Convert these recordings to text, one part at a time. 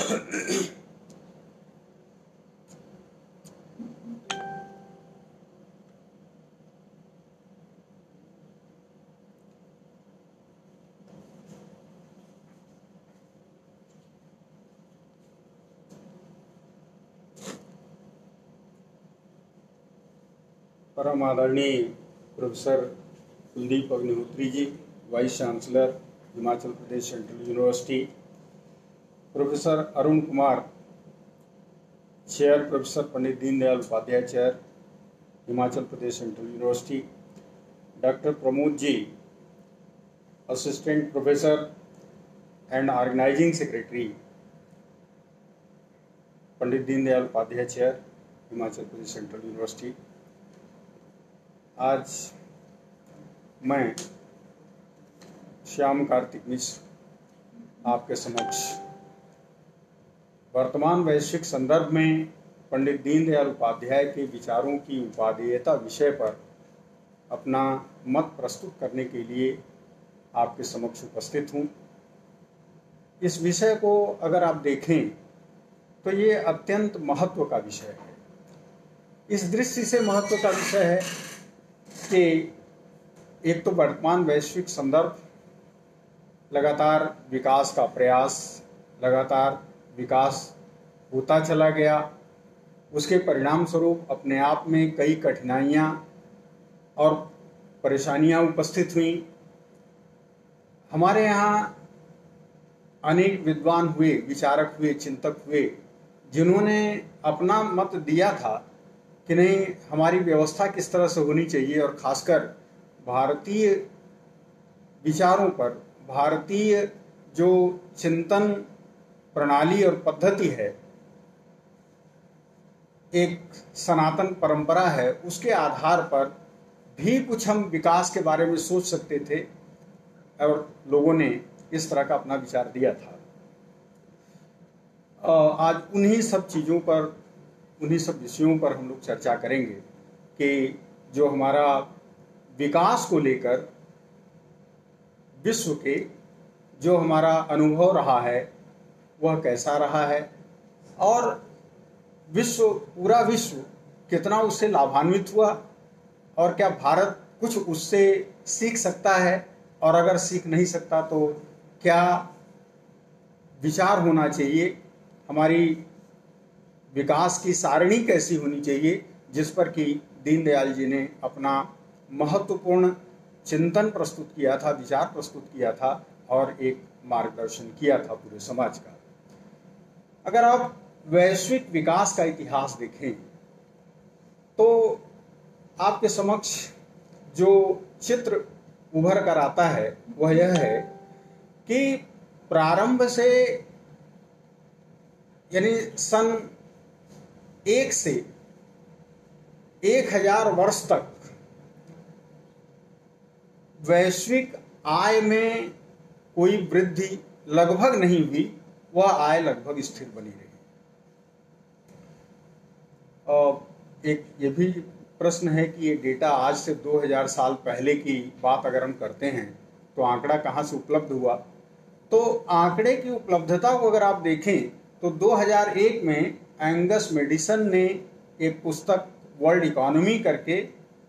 परम आदरणीय professor Kuldeep Agnihotri ji, vice chancellor Himachal Pradesh central university, professor Arun Kumar, chair professor Pandit Deendayal Upadhyay chair Himachal Pradesh central university, doctor Pramod ji, assistant professor and organising secretary Pandit Deendayal Upadhyay chair Himachal Pradesh central university. आज मैं श्याम कार्तिक मिश्र आपके समक्ष वर्तमान वैश्विक संदर्भ में पंडित दीनदयाल उपाध्याय के विचारों की उपादेयता विषय पर अपना मत प्रस्तुत करने के लिए आपके समक्ष उपस्थित हूँ। इस विषय को अगर आप देखें तो ये अत्यंत महत्व का विषय है। इस दृष्टि से महत्व का विषय है कि एक तो वर्तमान वैश्विक संदर्भ, लगातार विकास का प्रयास, लगातार विकास होता चला गया, उसके परिणाम स्वरूप अपने आप में कई कठिनाइयाँ और परेशानियाँ उपस्थित हुई। हमारे यहाँ अनेक विद्वान हुए, विचारक हुए, चिंतक हुए, जिन्होंने अपना मत दिया था कि नहीं, हमारी व्यवस्था किस तरह से होनी चाहिए और खासकर भारतीय विचारों पर, भारतीय जो चिंतन प्रणाली और पद्धति है, एक सनातन परंपरा है, उसके आधार पर भी कुछ हम विकास के बारे में सोच सकते थे और लोगों ने इस तरह का अपना विचार दिया था। आज उन्हीं सब चीज़ों पर, उन्हीं सब विषयों पर हम लोग चर्चा करेंगे कि जो हमारा विकास को लेकर विश्व के जो हमारा अनुभव रहा है वह कैसा रहा है और पूरा विश्व कितना उससे लाभान्वित हुआ और क्या भारत कुछ उससे सीख सकता है, और अगर सीख नहीं सकता तो क्या विचार होना चाहिए, हमारी विकास की सारणी कैसी होनी चाहिए, जिस पर कि दीनदयाल जी ने अपना महत्वपूर्ण चिंतन प्रस्तुत किया था, विचार प्रस्तुत किया था और एक मार्गदर्शन किया था पूरे समाज का। अगर आप वैश्विक विकास का इतिहास देखें तो आपके समक्ष जो चित्र उभर कर आता है वह यह है कि प्रारंभ से, यानी सन 1 से 1000 वर्ष तक वैश्विक आय में कोई वृद्धि लगभग नहीं हुई, वह आय लगभग स्थिर बनी रही। एक ये भी प्रश्न है कि ये डेटा आज से 2000 साल पहले की बात अगर हम करते हैं तो आंकड़ा कहाँ से उपलब्ध हुआ। तो आंकड़े की उपलब्धता को अगर आप देखें तो 2001 में एंगस मेडिसन ने एक पुस्तक वर्ल्ड इकोनॉमी करके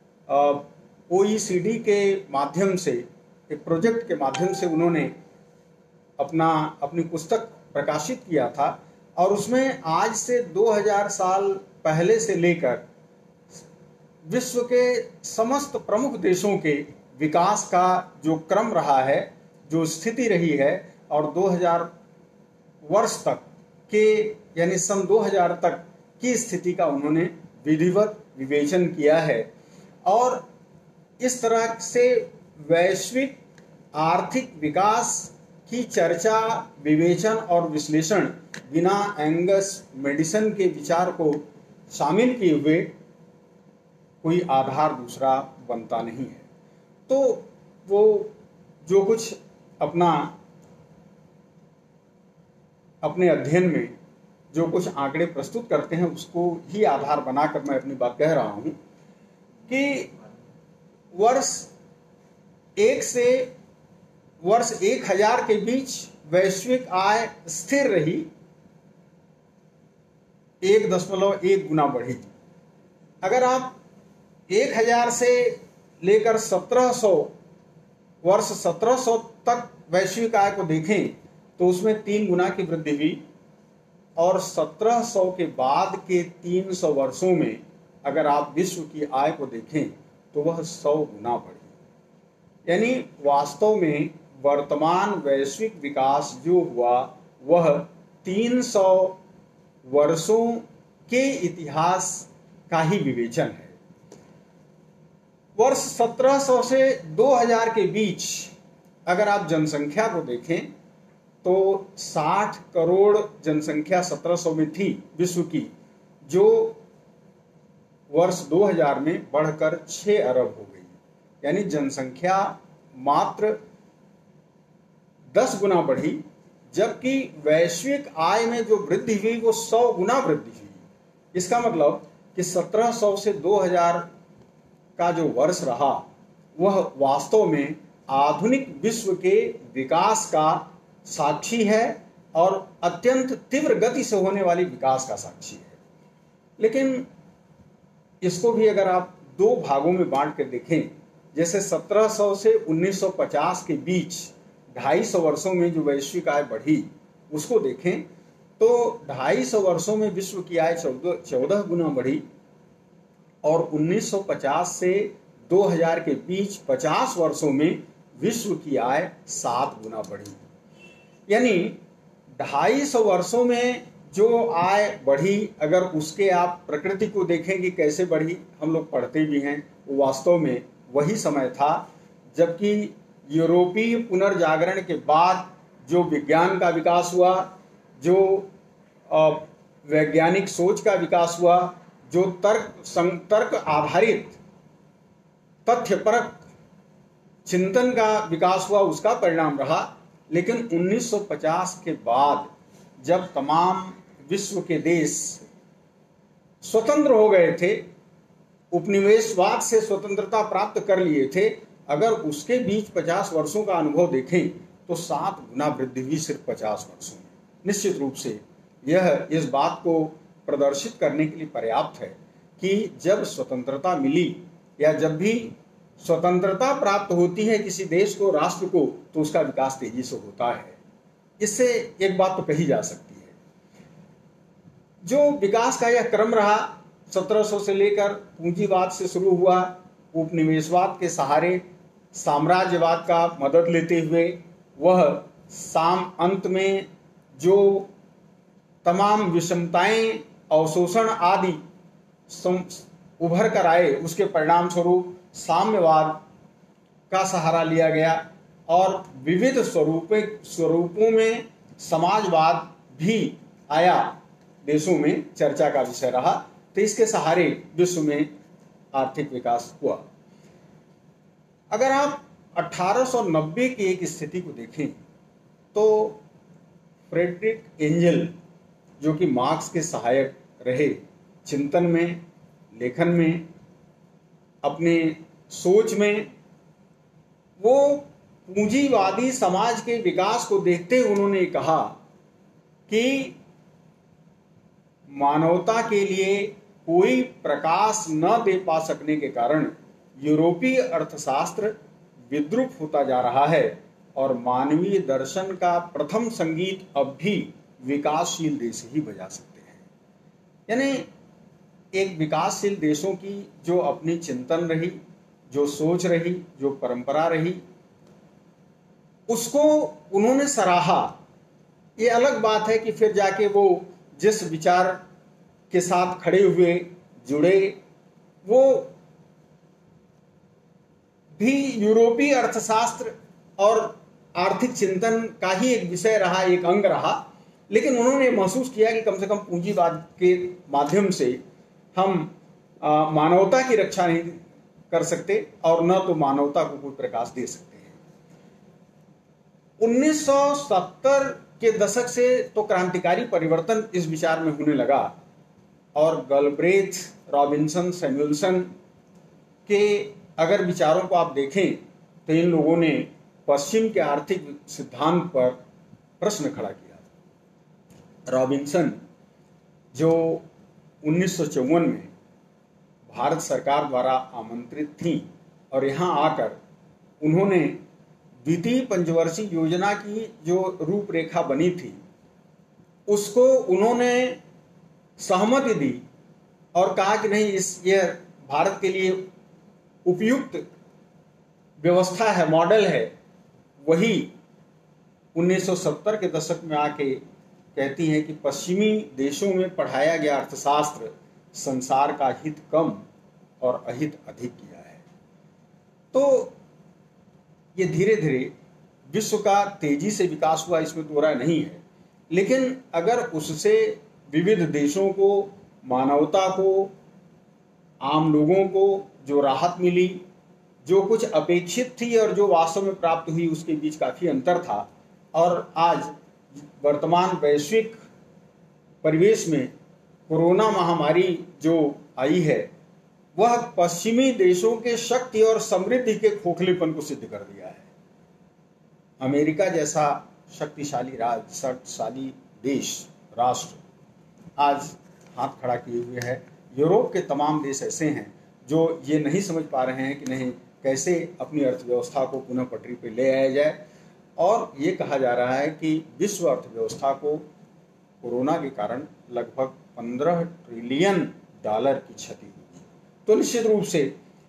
OECD के माध्यम से, एक प्रोजेक्ट के माध्यम से उन्होंने अपनी पुस्तक प्रकाशित किया था और उसमें आज से 2000 साल पहले से लेकर विश्व के समस्त प्रमुख देशों के विकास का जो क्रम रहा है, जो स्थिति रही है, और 2000 वर्ष तक के, यानी सन 2000 तक की स्थिति का उन्होंने विधिवत विवेचन किया है। और इस तरह से वैश्विक आर्थिक विकास की चर्चा, विवेचन और विश्लेषण बिना एंगस मेडिसन के विचार को शामिल किए हुए कोई आधार दूसरा बनता नहीं है। तो वो जो कुछ अपने अध्ययन में जो कुछ आंकड़े प्रस्तुत करते हैं उसको ही आधार बनाकर मैं अपनी बात कह रहा हूं कि वर्ष 1 से वर्ष 1000 के बीच वैश्विक आय स्थिर रही 1.1 गुना बढ़ी। अगर आप 1000 से लेकर 1700 वर्ष 1700 तक वैश्विक आय को देखें तो उसमें 3 गुना की वृद्धि हुई, और 1700 के बाद के 300 वर्षों में अगर आप विश्व की आय को देखें तो वह 100 गुना बढ़ी। यानी वास्तव में वर्तमान वैश्विक विकास जो हुआ वह 300 वर्षों के इतिहास का ही विवेचन है। वर्ष 1700 से 2000 के बीच अगर आप जनसंख्या को देखें तो 60 करोड़ जनसंख्या 1700 में थी विश्व की, जो वर्ष 2000 में बढ़कर 6 अरब हो गई। यानी जनसंख्या मात्र 10 गुना बढ़ी, जबकि वैश्विक आय में जो वृद्धि हुई वो 100 गुना वृद्धि हुई। इसका मतलब कि 1700 से 2000 का जो वर्ष रहा वह वास्तव में आधुनिक विश्व के विकास का साक्षी है और अत्यंत तीव्र गति से होने वाली विकास का साक्षी है। लेकिन इसको भी अगर आप 2 भागों में बांट कर देखें, जैसे 1700 से 1950 के बीच 250 वर्षों में जो वैश्विक आय बढ़ी उसको देखें तो 250 वर्षों में विश्व की आय 14 गुना बढ़ी, और 1950 से 2000 के बीच 50 वर्षों में विश्व की आय 7 गुना बढ़ी। यानी 250 वर्षों में जो आय बढ़ी, अगर उसके आप प्रकृति को देखें कि कैसे बढ़ी, हम लोग पढ़ते भी हैं, वो वास्तव में वही समय था जबकि यूरोपीय पुनर्जागरण के बाद जो विज्ञान का विकास हुआ, जो वैज्ञानिक सोच का विकास हुआ, जो तर्क आधारित तथ्यपरक चिंतन का विकास हुआ, उसका परिणाम रहा। लेकिन 1950 के बाद जब तमाम विश्व के देश स्वतंत्र हो गए थे, उपनिवेशवाद से स्वतंत्रता प्राप्त कर लिए थे, अगर उसके बीच 50 वर्षों का अनुभव देखें तो 7 गुना वृद्धि हुई सिर्फ 50 वर्षों में। निश्चित रूप से यह इस बात को प्रदर्शित करने के लिए पर्याप्त है कि जब स्वतंत्रता मिली या जब भी स्वतंत्रता प्राप्त होती है किसी देश को, राष्ट्र को, तो उसका विकास तेजी से होता है। इससे एक बात तो कही जा सकती है, जो विकास का यह क्रम रहा 1700 से लेकर पूंजीवाद से शुरू हुआ, उपनिवेशवाद के सहारे साम्राज्यवाद का मदद लेते हुए वह अंत में जो तमाम विषमताएं, अवशोषण आदि उभर कर आए, उसके परिणाम स्वरूप साम्यवाद का सहारा लिया गया और विविध स्वरूपों में समाजवाद भी आया, देशों में चर्चा का विषय रहा। तो इसके सहारे विश्व में आर्थिक विकास हुआ। अगर आप 1890 की एक स्थिति को देखें तो फ्रेडरिक एंजल, जो कि मार्क्स के सहायक रहे चिंतन में, लेखन में, अपने सोच में, वो पूंजीवादी समाज के विकास को देखते हुए उन्होंने कहा कि मानवता के लिए कोई प्रकाश न दे पा सकने के कारण यूरोपीय अर्थशास्त्र विद्रूप होता जा रहा है और मानवीय दर्शन का प्रथम संगीत अब भी विकासशील देश ही बजा सकते हैं। यानी एक विकासशील देशों की जो अपनी चिंतन रही, जो सोच रही, जो परंपरा रही, उसको उन्होंने सराहा। ये अलग बात है कि फिर जाके वो जिस विचार के साथ खड़े हुए, जुड़े, वो भी यूरोपीय अर्थशास्त्र और आर्थिक चिंतन का ही एक विषय रहा, एक अंग रहा। लेकिन उन्होंने महसूस किया कि कम से कम पूंजीवाद के माध्यम से हम मानवता की रक्षा नहीं कर सकते और न तो मानवता को कोई प्रकाश दे सकते हैं। 1970 के दशक से तो क्रांतिकारी परिवर्तन इस विचार में होने लगा और गलब्रेथ, रॉबिन्सन, सैमुअल्सन के अगर विचारों को आप देखें तो इन लोगों ने पश्चिम के आर्थिक सिद्धांत पर प्रश्न खड़ा किया। रॉबिन्सन जो 1954 में भारत सरकार द्वारा आमंत्रित थी और यहाँ आकर उन्होंने द्वितीय पंचवर्षीय योजना की जो रूपरेखा बनी थी उसको उन्होंने सहमति दी और कहा कि नहीं, ये भारत के लिए उपयुक्त व्यवस्था है, मॉडल है। वही 1970 के दशक में आके कहती हैं कि पश्चिमी देशों में पढ़ाया गया अर्थशास्त्र संसार का हित कम और अहित अधिक किया है। तो ये धीरे धीरे विश्व का तेजी से विकास हुआ, इसमें दो राय नहीं है, लेकिन अगर उससे विविध देशों को, मानवता को, आम लोगों को जो राहत मिली, जो कुछ अपेक्षित थी और जो वास्तव में प्राप्त हुई, उसके बीच काफी अंतर था। और आज वर्तमान वैश्विक परिवेश में कोरोना महामारी जो आई है वह पश्चिमी देशों के शक्ति और समृद्धि के खोखलेपन को सिद्ध कर दिया है। अमेरिका जैसा शक्तिशाली देश, राष्ट्र आज हाथ खड़ा किए हुए है। यूरोप के तमाम देश ऐसे हैं जो ये नहीं समझ पा रहे हैं कि नहीं, कैसे अपनी अर्थव्यवस्था को पुनः पटरी पर ले आया जाए। और ये कहा जा रहा है कि विश्व अर्थव्यवस्था को कोरोना के कारण लगभग 15 ट्रिलियन डॉलर की क्षति हुई। तो निश्चित रूप से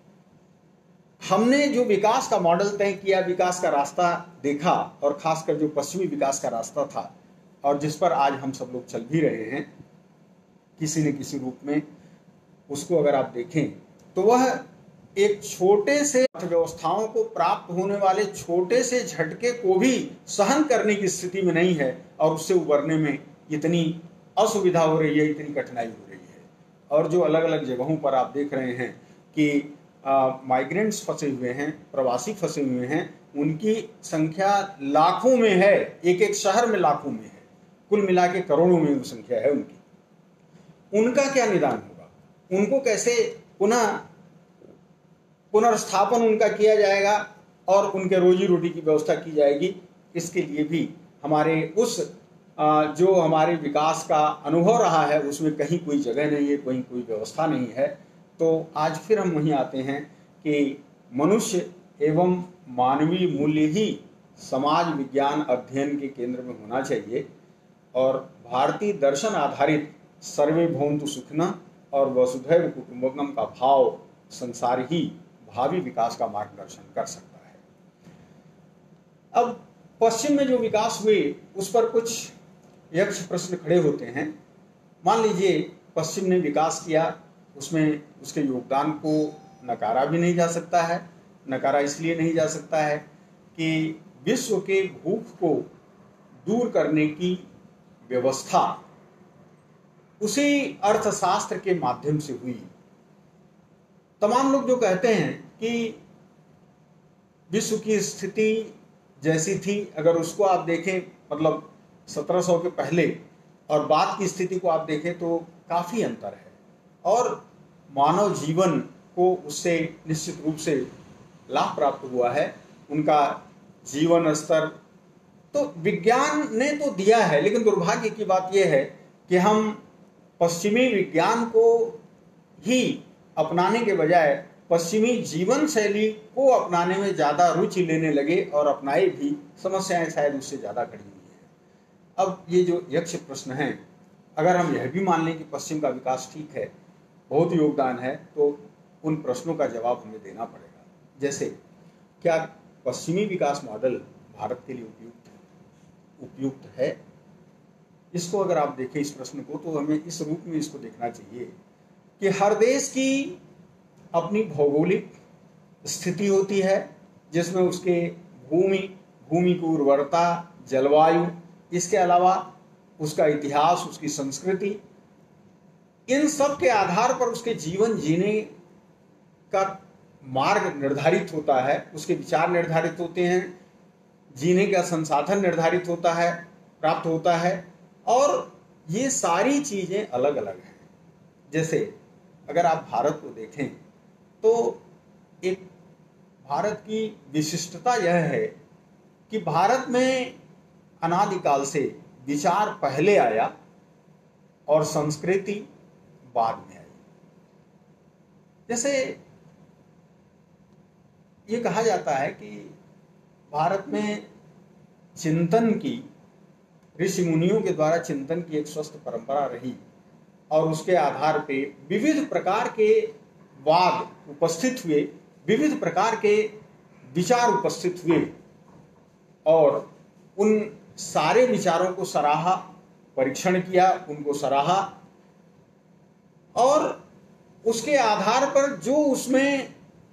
हमने जो विकास का मॉडल तय किया, विकास का रास्ता देखा, और खासकर जो पश्चिमी विकास का रास्ता था और जिस पर आज हम सब लोग चल भी रहे हैं किसी न किसी रूप में, उसको अगर आप देखें तो वह एक छोटे से अर्थव्यवस्थाओं को प्राप्त होने वाले छोटे से झटके को भी सहन करने की स्थिति में नहीं है और उससे उबरने में इतनी असुविधा हो रही है, इतनी कठिनाई हो रही है। और जो अलग अलग जगहों पर आप देख रहे हैं कि माइग्रेंट्स फंसे हुए हैं, प्रवासी फंसे हुए हैं, उनकी संख्या लाखों में है, एक एक शहर में लाखों में है, कुल मिला के करोड़ों में वो संख्या है उनकी। उनका क्या निदान होगा? उनको कैसे पुनर्स्थापन उनका किया जाएगा और उनके रोजी रोटी की व्यवस्था की जाएगी? इसके लिए भी हमारे उस जो हमारे विकास का अनुभव रहा है उसमें कहीं कोई जगह नहीं है, कोई व्यवस्था नहीं है। तो आज फिर हम वहीं आते हैं कि मनुष्य एवं मानवीय मूल्य ही समाज विज्ञान अध्ययन के केंद्र में होना चाहिए और भारतीय दर्शन आधारित सर्वे भवन्तु सुखिनः और वसुधैव कुटुम्बकम का भाव संसार ही भावी विकास का मार्गदर्शन कर सकता है। अब पश्चिम में जो विकास हुए उस पर कुछ यक्ष प्रश्न खड़े होते हैं। मान लीजिए पश्चिम ने विकास किया, उसमें उसके योगदान को नकारा भी नहीं जा सकता है। नकारा इसलिए नहीं जा सकता है कि विश्व के भूख को दूर करने की व्यवस्था उसी अर्थशास्त्र के माध्यम से हुई। तमाम लोग जो कहते हैं कि विश्व की स्थिति जैसी थी, अगर उसको आप देखें, मतलब 1700 के पहले और बाद की स्थिति को आप देखें तो काफ़ी अंतर है और मानव जीवन को उससे निश्चित रूप से लाभ प्राप्त हुआ है। उनका जीवन स्तर तो विज्ञान ने तो दिया है, लेकिन दुर्भाग्य की बात यह है कि हम पश्चिमी विज्ञान को ही अपनाने के बजाय पश्चिमी जीवन शैली को अपनाने में ज़्यादा रुचि लेने लगे और अपनाए भी। समस्याएं शायद उससे ज़्यादा खड़ी हुई हैं। अब ये जो यक्ष प्रश्न है, अगर हम यह भी मान लें कि पश्चिम का विकास ठीक है, बहुत योगदान है, तो उन प्रश्नों का जवाब हमें देना पड़ेगा। जैसे क्या पश्चिमी विकास मॉडल भारत के लिए उपयुक्त है? इसको अगर आप देखें इस प्रश्न को, तो हमें इस रूप में इसको देखना चाहिए कि हर देश की अपनी भौगोलिक स्थिति होती है जिसमें उसके भूमि की उर्वरता, जलवायु, इसके अलावा उसका इतिहास, उसकी संस्कृति, इन सब के आधार पर उसके जीवन जीने का मार्ग निर्धारित होता है, उसके विचार निर्धारित होते हैं, जीने का संसाधन निर्धारित होता है, प्राप्त होता है। और ये सारी चीजें अलग अलग हैं। जैसे अगर आप भारत को देखें तो एक भारत की विशिष्टता यह है कि भारत में अनादिकाल से विचार पहले आया और संस्कृति बाद में आई। जैसे ये कहा जाता है कि भारत में चिंतन की, ऋषि मुनियों के द्वारा चिंतन की एक स्वस्थ परंपरा रही और उसके आधार पे विविध प्रकार के वाद उपस्थित हुए, विविध प्रकार के विचार उपस्थित हुए और उन सारे विचारों को सराहा, परीक्षण किया, उनको सराहा और उसके आधार पर जो उसमें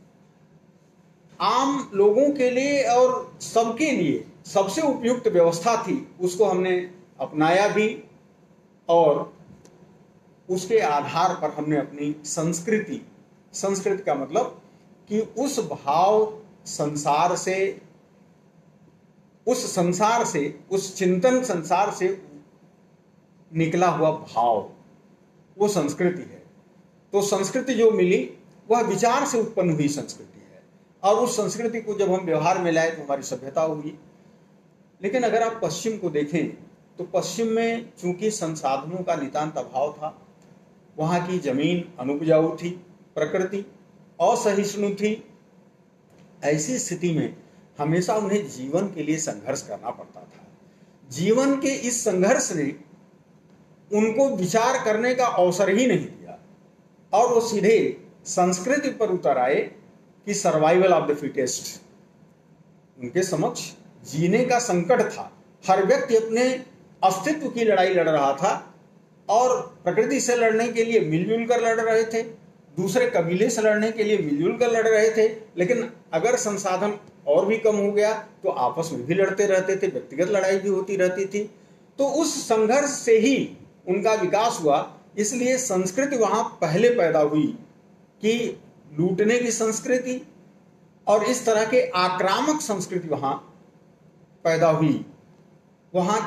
आम लोगों के लिए और सबके लिए सबसे उपयुक्त व्यवस्था थी उसको हमने अपनाया भी और उसके आधार पर हमने अपनी संस्कृति, संस्कृति का मतलब कि उस भाव संसार से, उस संसार से, उस चिंतन संसार से निकला हुआ भाव, वो संस्कृति है। तो संस्कृति जो मिली वह विचार से उत्पन्न हुई संस्कृति है और उस संस्कृति को जब हम व्यवहार में लाए तो हमारी सभ्यता हुई। लेकिन अगर आप पश्चिम को देखें तो पश्चिम में चूंकि संसाधनों का नितांत अभाव था, वहाँ की जमीन अनुपजाऊ थी, प्रकृति असहिष्णु थी, ऐसी स्थिति में हमेशा उन्हें जीवन के लिए संघर्ष करना पड़ता था। जीवन के इस संघर्ष ने उनको विचार करने का अवसर ही नहीं दिया और वो सीधे संस्कृति पर उतर आए कि सर्वाइवल ऑफ द फिटेस्ट। उनके समक्ष जीने का संकट था। हर व्यक्ति अपने अस्तित्व की लड़ाई लड़ रहा था और प्रकृति से लड़ने के लिए मिलजुल कर लड़ रहे थे, दूसरे कबीले से लड़ने के लिए मिलजुल कर लड़ रहे थे। लेकिन अगर संसाधन और भी कम हो गया तो आपस में भी लड़ते रहते थे, व्यक्तिगत लड़ाई भी होती रहती थी। तो उस संघर्ष से ही उनका विकास हुआ। इसलिए संस्कृति वहां पहले पैदा हुई कि लूटने की संस्कृति और इस तरह के आक्रामक संस्कृति वहां पैदा हुई। वहां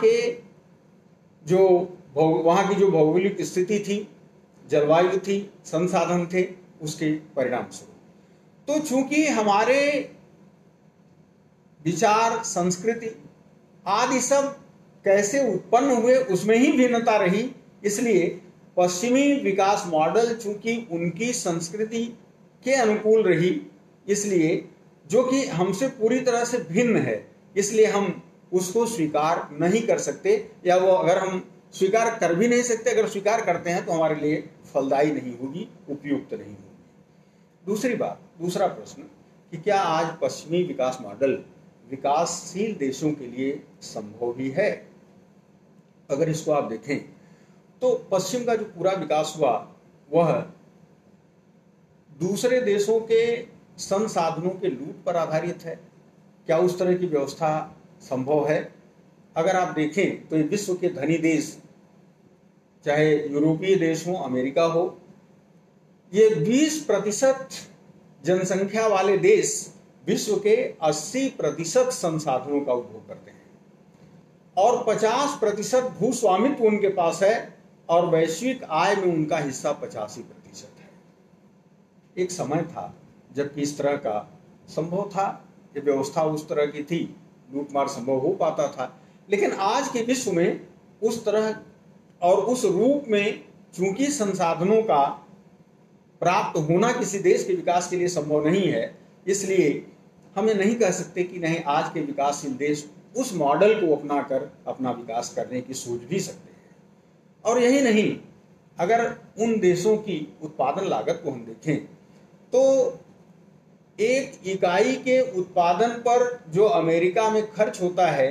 की जो भौगोलिक स्थिति थी, जलवायु थी, संसाधन थे, उसके परिणाम स्वरूप। तो चूंकि हमारे विचार, संस्कृति आदि सब कैसे उत्पन्न हुए उसमें ही भिन्नता रही, इसलिए पश्चिमी विकास मॉडल चूंकि उनकी संस्कृति के अनुकूल रही, इसलिए जो कि हमसे पूरी तरह से भिन्न है, इसलिए हम उसको स्वीकार नहीं कर सकते, या वो अगर हम स्वीकार कर भी नहीं सकते, अगर स्वीकार करते हैं तो हमारे लिए फलदायी नहीं होगी, उपयुक्त नहीं होगी। दूसरी बात, दूसरा प्रश्न कि क्या आज पश्चिमी विकास मॉडल विकासशील देशों के लिए संभव भी है? अगर इसको आप देखें तो पश्चिम का जो पूरा विकास हुआ वह दूसरे देशों के संसाधनों के लूट पर आधारित है। क्या उस तरह की व्यवस्था संभव है? अगर आप देखें तो ये विश्व के धनी देश, चाहे यूरोपीय देश हो, अमेरिका हो, ये 20% जनसंख्या वाले देश विश्व के 80% संसाधनों का उपभोग करते हैं और 50% भूस्वामित्व उनके पास है और वैश्विक आय में उनका हिस्सा 85% है। एक समय था जबकि इस तरह का संभव था, ये व्यवस्था उस तरह की थी, लूटमार संभव हो पाता था। लेकिन आज के विश्व में उस तरह और उस रूप में चूंकि संसाधनों का प्राप्त होना किसी देश के विकास के लिए संभव नहीं है, इसलिए हमें नहीं कह सकते कि नहीं, आज के विकासशील देश उस मॉडल को अपनाकर अपना विकास करने की सोच भी सकते हैं। और यही नहीं, अगर उन देशों की उत्पादन लागत को हम देखें तो एक इकाई के उत्पादन पर जो अमेरिका में खर्च होता है,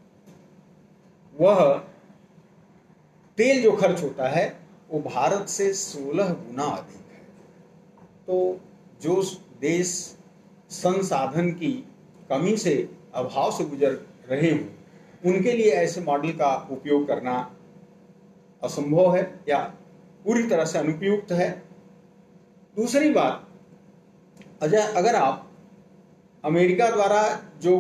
वह तेल जो खर्च होता है वो भारत से 16 गुना अधिक है। तो जो देश संसाधन की कमी से, अभाव से गुजर रहे हों, उनके लिए ऐसे मॉडल का उपयोग करना असंभव है या पूरी तरह से अनुपयुक्त है। दूसरी बात, अगर आप अमेरिका द्वारा जो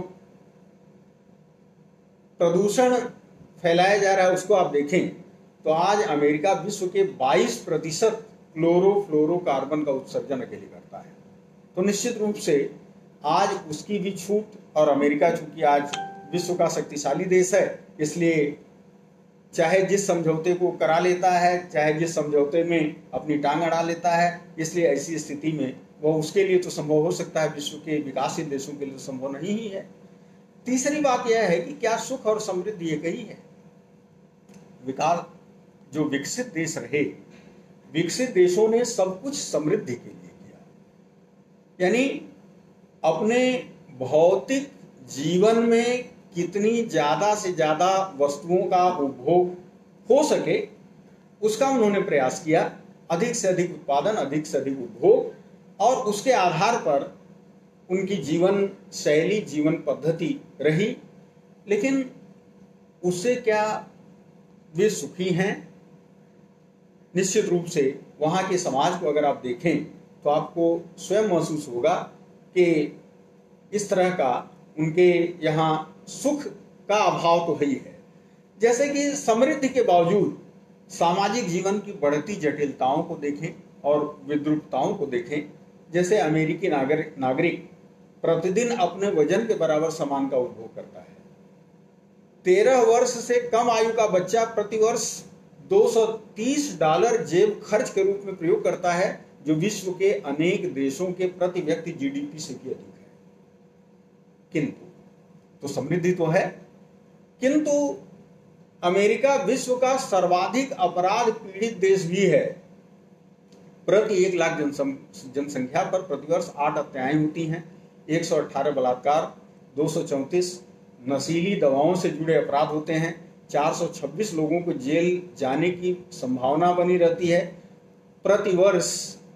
प्रदूषण फैलाया जा रहा है उसको आप देखें तो आज अमेरिका विश्व के 22% क्लोरोफ्लोरोकार्बन का उत्सर्जन अकेले करता है। तो निश्चित रूप से आज उसकी भी छूट, और अमेरिका चूंकि आज विश्व का शक्तिशाली देश है, इसलिए चाहे जिस समझौते को करा लेता है, चाहे जिस समझौते में अपनी टांग अड़ा लेता है। इसलिए ऐसी स्थिति में वह उसके लिए तो संभव हो सकता है, विश्व के विकासशील देशों के लिए संभव नहीं ही है। तीसरी बात यह है कि क्या सुख और समृद्धि एक ही है? विकास जो विकसित देश रहे, विकसित देशों ने सब कुछ समृद्धि के लिए किया, यानी अपने भौतिक जीवन में कितनी ज्यादा से ज्यादा वस्तुओं का उपभोग हो सके उसका उन्होंने प्रयास किया। अधिक से अधिक उत्पादन, अधिक से अधिक उपभोग, और उसके आधार पर उनकी जीवन शैली, जीवन पद्धति रही। लेकिन उससे क्या वे सुखी हैं? निश्चित रूप से वहाँ के समाज को अगर आप देखें तो आपको स्वयं महसूस होगा कि इस तरह का उनके यहाँ सुख का अभाव तो है ही है। जैसे कि समृद्धि के बावजूद सामाजिक जीवन की बढ़ती जटिलताओं को देखें और विद्रूपताओं को देखें। जैसे अमेरिकी नागरिक प्रतिदिन अपने वजन के बराबर सामान का उपभोग करता है। 13 वर्ष से कम आयु का बच्चा प्रतिवर्ष $230 जेब खर्च के रूप में प्रयोग करता है, जो विश्व के अनेक देशों के प्रति व्यक्ति जीडीपी से भी अधिक है। किंतु तो समृद्धि तो है, किंतु अमेरिका विश्व का सर्वाधिक अपराध पीड़ित देश भी है। प्रति 1 लाख जनसंख्या पर प्रतिवर्ष 8 हत्याएं होती हैं, 118 बलात्कार, 234 नशीली दवाओं से जुड़े अपराध होते हैं, 426 लोगों को जेल जाने की संभावना बनी रहती है। प्रतिवर्ष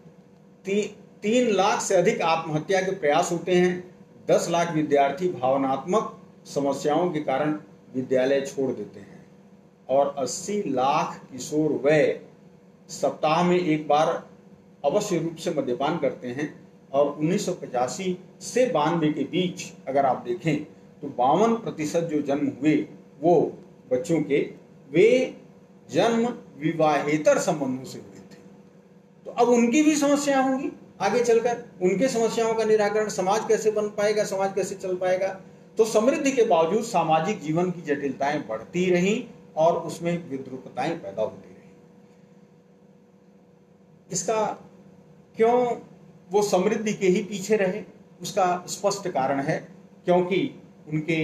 3 लाख से अधिक आत्महत्या के प्रयास होते हैं। 10 लाख विद्यार्थी भावनात्मक समस्याओं के कारण विद्यालय छोड़ देते हैं, और 80 लाख किशोर वय सप्ताह में एक बार अवश्य रूप से मद्यपान करते हैं। और 1985 से 92 के बीच अगर आप देखें तो 52% जो जन्म हुए वो बच्चों के, वे जन्म विवाहेतर संबंधों से हुए थे। तो अब उनकी भी समस्या होंगी आगे चलकर। उनके समस्याओं का निराकरण समाज कैसे बन पाएगा, समाज कैसे चल पाएगा? तो समृद्धि के बावजूद सामाजिक जीवन की जटिलताएं बढ़ती रहीं और उसमें विद्रूपताएं पैदा होती रहीं। इसका क्यों वो समृद्धि के ही पीछे रहे? उसका स्पष्ट कारण है, क्योंकि उनके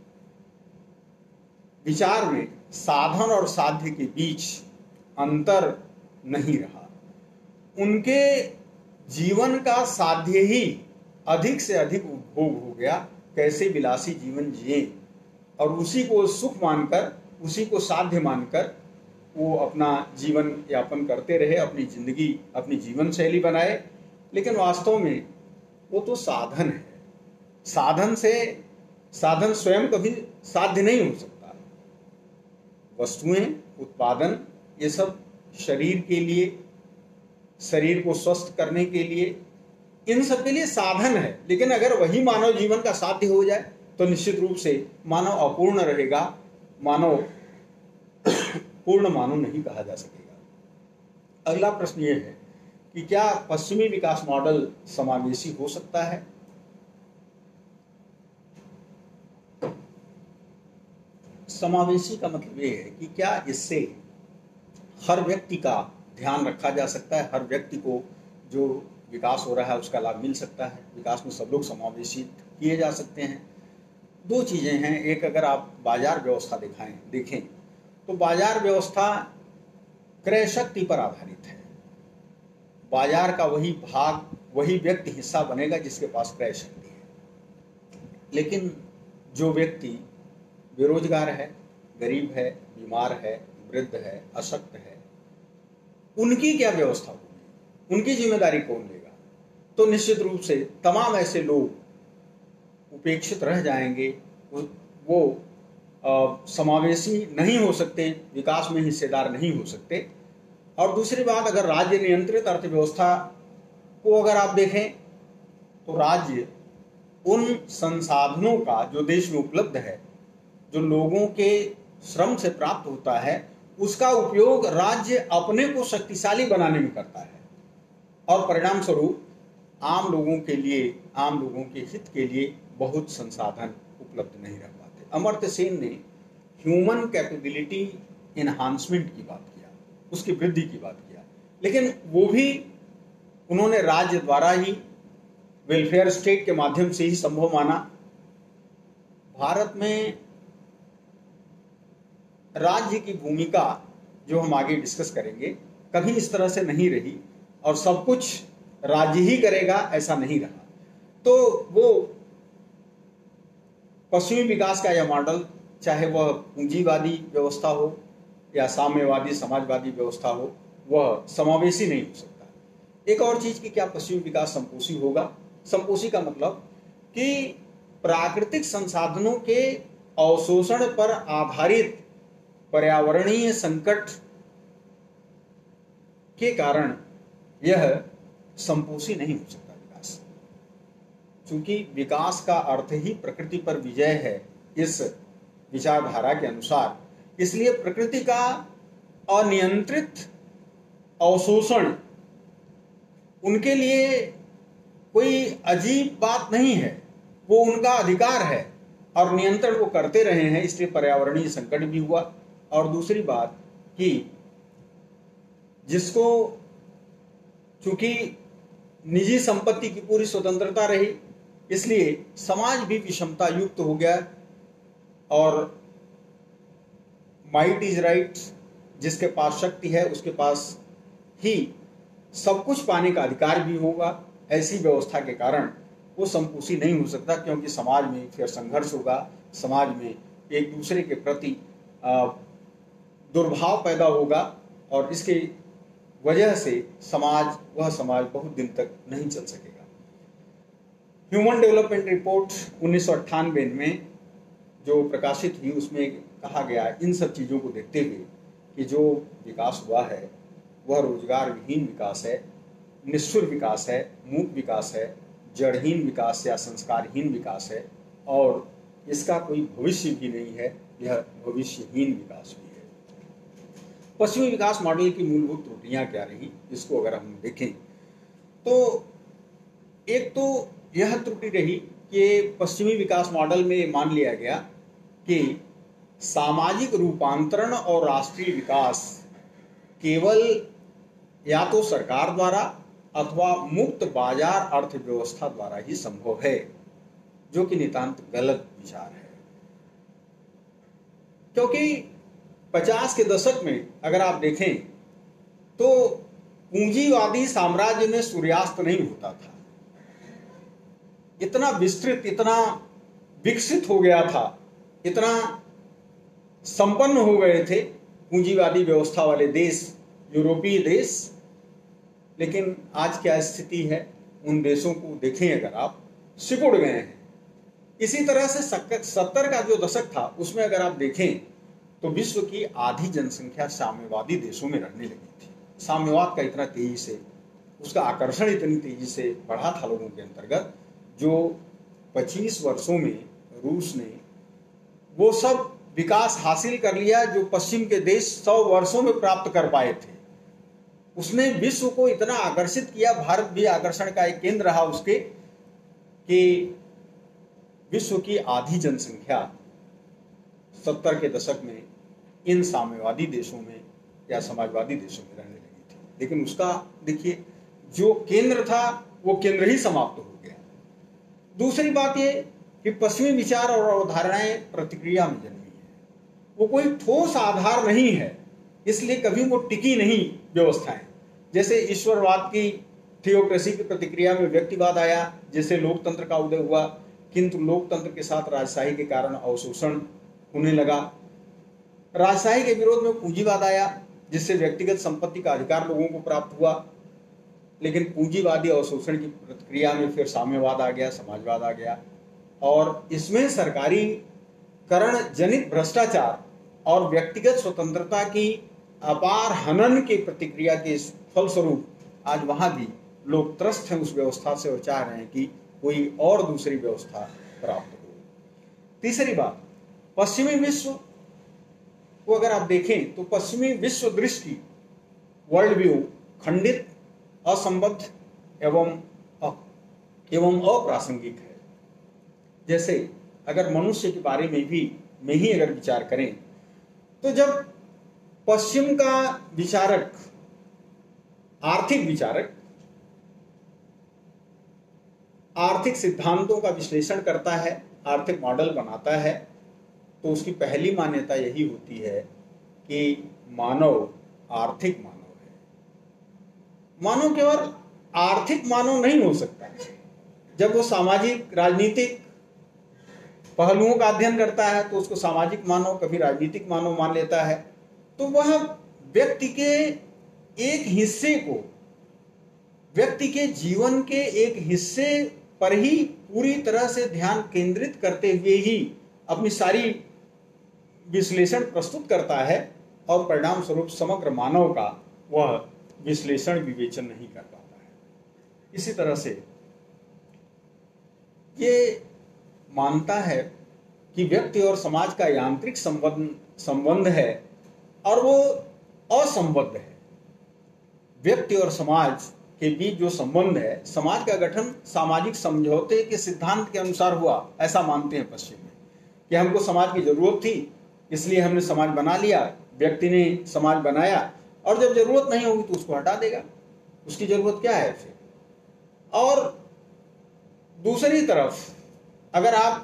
विचार में साधन और साध्य के बीच अंतर नहीं रहा। उनके जीवन का साध्य ही अधिक से अधिक उपभोग हो गया। कैसे विलासी जीवन जिए, और उसी को सुख मानकर, उसी को साध्य मानकर वो अपना जीवन यापन करते रहे, अपनी जिंदगी, अपनी जीवन शैली बनाए। लेकिन वास्तव में वो तो साधन है। साधन स्वयं कभी साध्य नहीं हो सकता। वस्तुएं, उत्पादन, ये सब शरीर के लिए, शरीर को स्वस्थ करने के लिए, इन सब के लिए साधन है। लेकिन अगर वही मानव जीवन का साध्य हो जाए तो निश्चित रूप से मानव अपूर्ण रहेगा, मानव पूर्ण मानव नहीं कहा जा सकेगा। अगला प्रश्न ये है कि क्या पश्चिमी विकास मॉडल समावेशी हो सकता है? समावेशी का मतलब ये है कि क्या इससे हर व्यक्ति का ध्यान रखा जा सकता है, हर व्यक्ति को जो विकास हो रहा है उसका लाभ मिल सकता है, विकास में सब लोग समावेशित किए जा सकते हैं। 2 चीजें हैं। एक, अगर आप बाजार व्यवस्था देखें तो बाजार व्यवस्था क्रय शक्ति पर आधारित है। बाजार का वही भाग, वही व्यक्ति हिस्सा बनेगा जिसके पास क्रय शक्ति है। लेकिन जो व्यक्ति बेरोजगार है, गरीब है, बीमार है, वृद्ध है, अशक्त है, उनकी क्या व्यवस्था होगी? उनकी जिम्मेदारी कौन लेगा? तो निश्चित रूप से तमाम ऐसे लोग उपेक्षित रह जाएंगे, वो समावेशी नहीं हो सकते, विकास में हिस्सेदार नहीं हो सकते। और दूसरी बात, अगर राज्य नियंत्रित अर्थव्यवस्था को अगर आप देखें तो राज्य उन संसाधनों का जो देश में उपलब्ध है, जो लोगों के श्रम से प्राप्त होता है, उसका उपयोग राज्य अपने को शक्तिशाली बनाने में करता है, और परिणाम स्वरूप आम लोगों के लिए, आम लोगों के हित के लिए बहुत संसाधन उपलब्ध नहीं रह पाते। अमर्त्य सेन ने ह्यूमन कैपेबिलिटी इन्हांसमेंट की बात किया, उसकी वृद्धि की बात किया, लेकिन वो भी उन्होंने राज्य द्वारा ही, वेलफेयर स्टेट के माध्यम से ही संभव माना। भारत में राज्य की भूमिका, जो हम आगे डिस्कस करेंगे, कभी इस तरह से नहीं रही और सब कुछ राज्य ही करेगा ऐसा नहीं रहा। तो वो पश्चिमी विकास का यह मॉडल, चाहे वह पूंजीवादी व्यवस्था हो या साम्यवादी समाजवादी व्यवस्था हो, वह समावेशी नहीं हो सकता। एक और चीज की, क्या पश्चिमी विकास संपोषी होगा? संपोषी का मतलब कि प्राकृतिक संसाधनों के अवशोषण पर आधारित पर्यावरणीय संकट के कारण यह संपोषी नहीं हो सकता विकास, क्योंकि विकास का अर्थ ही प्रकृति पर विजय है इस विचारधारा के अनुसार। इसलिए प्रकृति का अनियंत्रित अवशोषण उनके लिए कोई अजीब बात नहीं है, वो उनका अधिकार है और नियंत्रण वो करते रहे हैं, इसलिए पर्यावरणीय संकट भी हुआ। और दूसरी बात कि जिसको चूंकि निजी संपत्ति की पूरी स्वतंत्रता रही, इसलिए समाज भी विषमता युक्त हो गया और माइट इज राइट, जिसके पास शक्ति है उसके पास ही सब कुछ पाने का अधिकार भी होगा। ऐसी व्यवस्था के कारण वो संपोषी नहीं हो सकता, क्योंकि समाज में फिर संघर्ष होगा, समाज में एक दूसरे के प्रति दुर्भाव पैदा होगा और इसके वजह से वह समाज बहुत दिन तक नहीं चल सकेगा। ह्यूमन डेवलपमेंट रिपोर्ट 1998 में जो प्रकाशित हुई, उसमें कहा गया इन सब चीज़ों को देखते हुए कि जो विकास हुआ है वह रोजगार विहीन विकास है, निष्ठुर विकास है, मूक विकास है, जड़हीन विकास या संस्कारहीन विकास है और इसका कोई भविष्य भी नहीं है, यह भविष्यहीन विकास भी है। पश्चिमी विकास मॉडल की मूलभूत त्रुटियां क्या रही, इसको अगर हम देखें तो एक तो यह त्रुटि रही कि पश्चिमी विकास मॉडल में मान लिया गया कि सामाजिक रूपांतरण और राष्ट्रीय विकास केवल या तो सरकार द्वारा अथवा मुक्त बाजार अर्थव्यवस्था द्वारा ही संभव है, जो कि नितांत गलत विचार है। क्योंकि 50 के दशक में अगर आप देखें तो पूंजीवादी साम्राज्य में सूर्यास्त नहीं होता था, इतना विस्तृत, इतना विकसित हो गया था, इतना संपन्न हो गए थे पूंजीवादी व्यवस्था वाले देश, यूरोपीय देश। लेकिन आज क्या स्थिति है, उन देशों को देखें अगर आप, सिकुड़ गए हैं। इसी तरह से 70 का जो दशक था उसमें अगर आप देखें तो विश्व की आधी जनसंख्या साम्यवादी देशों में रहने लगी थी। साम्यवाद का इतना तेजी से, उसका आकर्षण इतनी तेजी से बढ़ा था लोगों के अंतर्गत, जो 25 वर्षों में रूस ने वो सब विकास हासिल कर लिया जो पश्चिम के देश 100 वर्षों में प्राप्त कर पाए थे। उसने विश्व को इतना आकर्षित किया, भारत भी आकर्षण का एक केंद्र रहा उसके, कि विश्व की आधी जनसंख्या 70 के दशक में इन साम्यवादी देशों में या समाजवादी देशों में रहने लगी थी। लेकिन उसका देखिए जो केंद्र था वो केंद्र ही समाप्त हो गया। दूसरी बात ये कि पश्चिमी विचार और अवधारणाएं प्रतिक्रिया में जन्मी है, वो कोई ठोस आधार नहीं है, इसलिए कभी वो टिकी नहीं व्यवस्थाएं। जैसे ईश्वरवाद की, थियोक्रेसी की प्रतिक्रिया में व्यक्तिवाद आया, जैसे लोकतंत्र का उदय हुआ, किंतु लोकतंत्र के साथ राजशाही के कारण अवशोषण होने लगा। राजशाही के विरोध में पूंजीवाद आया, जिससे व्यक्तिगत संपत्ति का अधिकार लोगों को प्राप्त हुआ। लेकिन पूंजीवादी अवशोषण की प्रतिक्रिया में फिर साम्यवाद आ गया, समाजवाद आ गया, और इसमें सरकारीकरण जनित भ्रष्टाचार और व्यक्तिगत स्वतंत्रता की अपार हनन की प्रतिक्रिया के फलस्वरूप आज वहां भी लोग त्रस्त हैं उस व्यवस्था से और चाह रहे हैं कि कोई और दूसरी व्यवस्था प्राप्त हो। तीसरी बात, पश्चिमी विश्व को अगर आप देखें तो पश्चिमी विश्व दृष्टि, वर्ल्ड व्यू खंडित, असंबद्ध एवं अप्रासंगिक है। जैसे अगर मनुष्य के बारे में ही अगर विचार करें तो जब पश्चिम का विचारक, आर्थिक विचारक, आर्थिक सिद्धांतों का विश्लेषण करता है, आर्थिक मॉडल बनाता है, तो उसकी पहली मान्यता यही होती है कि मानव आर्थिक मानव है। मानव केवल आर्थिक मानव नहीं हो सकता। जब वो सामाजिक राजनीतिक पहलुओं का अध्ययन करता है तो उसको सामाजिक मानव, कभी राजनीतिक मानव मान लेता है। तो वह व्यक्ति के एक हिस्से को, व्यक्ति के जीवन के एक हिस्से पर ही पूरी तरह से ध्यान केंद्रित करते हुए ही अपनी सारी विश्लेषण प्रस्तुत करता है और परिणाम स्वरूप समग्र मानव का वह विश्लेषण विवेचन नहीं कर पाता है। इसी तरह से ये मानता है कि व्यक्ति और समाज का यांत्रिक संबंध है और वो असंबद्ध है। व्यक्ति और समाज के बीच जो संबंध है, समाज का गठन सामाजिक समझौते के सिद्धांत के अनुसार हुआ, ऐसा मानते हैं पश्चिम में, कि हमको समाज की जरूरत थी इसलिए हमने समाज बना लिया, व्यक्ति ने समाज बनाया, और जब जरूरत नहीं होगी तो उसको हटा देगा, उसकी जरूरत क्या है फिर। और दूसरी तरफ अगर आप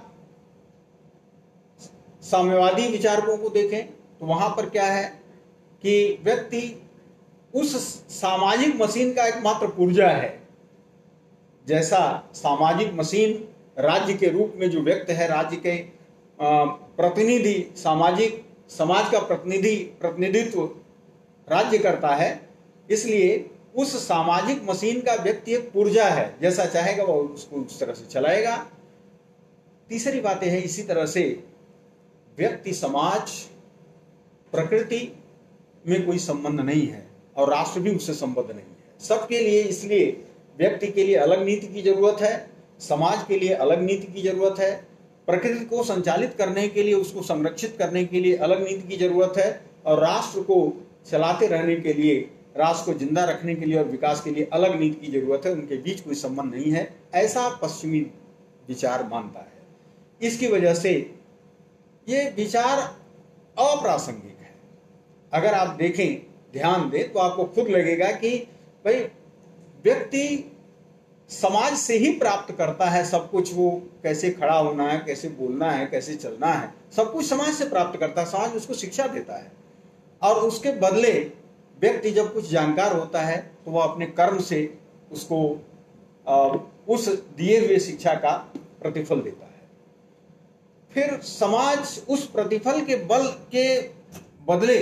साम्यवादी विचारकों को देखें तो वहां पर क्या है कि व्यक्ति उस सामाजिक मशीन का एकमात्र पुर्जा है। जैसा सामाजिक मशीन राज्य के रूप में जो व्यक्ति है, राज्य के प्रतिनिधि, समाज का प्रतिनिधित्व राज्य करता है, इसलिए उस सामाजिक मशीन का व्यक्ति एक पुर्जा है, जैसा चाहेगा वो उसको उस तरह से चलाएगा। तीसरी बात यह है, इसी तरह से व्यक्ति, समाज, प्रकृति में कोई संबंध नहीं है और राष्ट्र भी उससे संबद्ध नहीं है। सबके लिए, इसलिए व्यक्ति के लिए अलग नीति की जरूरत है, समाज के लिए अलग नीति की जरूरत है, प्रकृति को संचालित करने के लिए, उसको संरक्षित करने के लिए अलग नीति की जरूरत है, और राष्ट्र को चलाते रहने के लिए, राष्ट्र को जिंदा रखने के लिए और विकास के लिए अलग नीति की जरूरत है। उनके बीच कोई संबंध नहीं है, ऐसा पश्चिमी विचार मानता है। इसकी वजह से ये विचार अप्रासंगिक है। अगर आप देखें, ध्यान दें, तो आपको खुद लगेगा कि भाई व्यक्ति समाज से ही प्राप्त करता है सब कुछ। वो कैसे खड़ा होना है, कैसे बोलना है, कैसे चलना है, सब कुछ समाज से प्राप्त करता है। समाज उसको शिक्षा देता है और उसके बदले व्यक्ति जब कुछ जानकार होता है तो वह अपने कर्म से उसको उस दिए हुए शिक्षा का प्रतिफल देता है। फिर समाज उस प्रतिफल के बल के बदले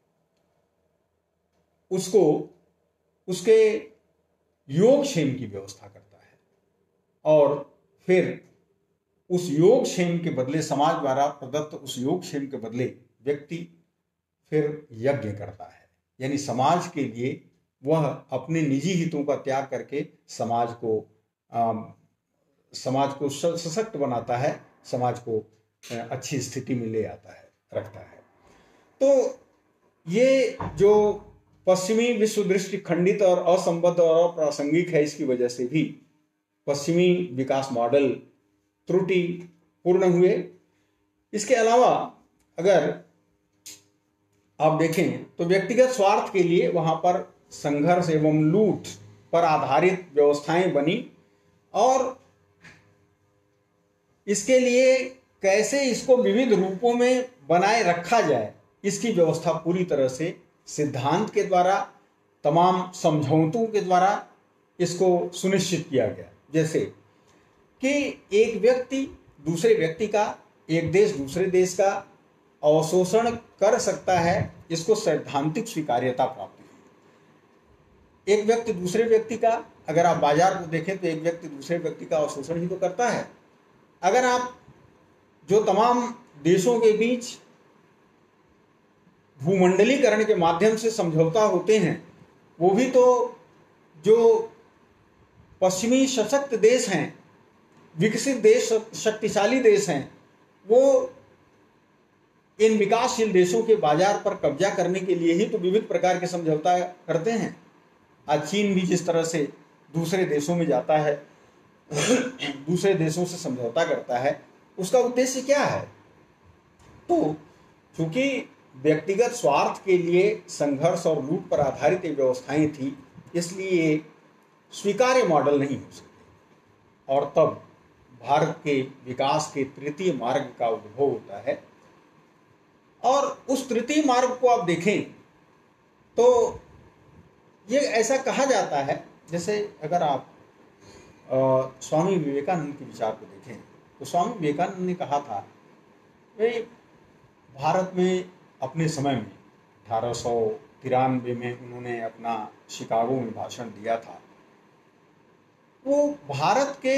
उसको उसके योगक्षेम की व्यवस्था करता है, और फिर उस योगक्षेम के बदले, समाज द्वारा प्रदत्त उस योगक्षेम के बदले व्यक्ति फिर यज्ञ करता है। यानी समाज के लिए वह अपने निजी हितों का त्याग करके समाज को सशक्त बनाता है, समाज को अच्छी स्थिति में ले आता है, रखता है। तो ये जो पश्चिमी विश्व दृष्टि खंडित और असंबद्ध और अप्रासंगिक है, इसकी वजह से भी पश्चिमी विकास मॉडल त्रुटिपूर्ण हुए। इसके अलावा अगर आप देखें तो व्यक्तिगत स्वार्थ के लिए वहां पर संघर्ष एवं लूट पर आधारित व्यवस्थाएं बनी, और इसके लिए कैसे इसको विविध रूपों में बनाए रखा जाए, इसकी व्यवस्था पूरी तरह से सिद्धांत के द्वारा, तमाम समझौतों के द्वारा इसको सुनिश्चित किया गया। जैसे कि एक व्यक्ति दूसरे व्यक्ति का, एक देश दूसरे देश का अवशोषण कर सकता है, इसको सैद्धांतिक स्वीकार्यता प्राप्त हुई। एक व्यक्ति दूसरे व्यक्ति का, अगर आप बाजार को देखें तो एक व्यक्ति दूसरे व्यक्ति का अवशोषण ही तो करता है। अगर आप जो तमाम देशों के बीच भूमंडलीकरण के माध्यम से समझौता होते हैं, वो भी तो जो पश्चिमी सशक्त देश हैं, विकसित देश, शक्तिशाली देश हैं, वो इन विकासशील देशों के बाजार पर कब्जा करने के लिए ही तो विविध प्रकार के समझौता करते हैं। आज चीन भी जिस तरह से दूसरे देशों में जाता है, दूसरे देशों से समझौता करता है, उसका उद्देश्य क्या है? तो चूंकि व्यक्तिगत स्वार्थ के लिए संघर्ष और लूट पर आधारित ये व्यवस्थाएं थी, इसलिए ये स्वीकार्य मॉडल नहीं हो सकते। और तब भारत के विकास के तृतीय मार्ग का उद्भव होता है। और उस तृतीय मार्ग को आप देखें तो ये ऐसा कहा जाता है, जैसे अगर आप स्वामी विवेकानंद के विचार को देखें तो स्वामी विवेकानंद ने कहा था कि भारत में अपने समय में 1893 में उन्होंने अपना शिकागो में भाषण दिया था। वो भारत के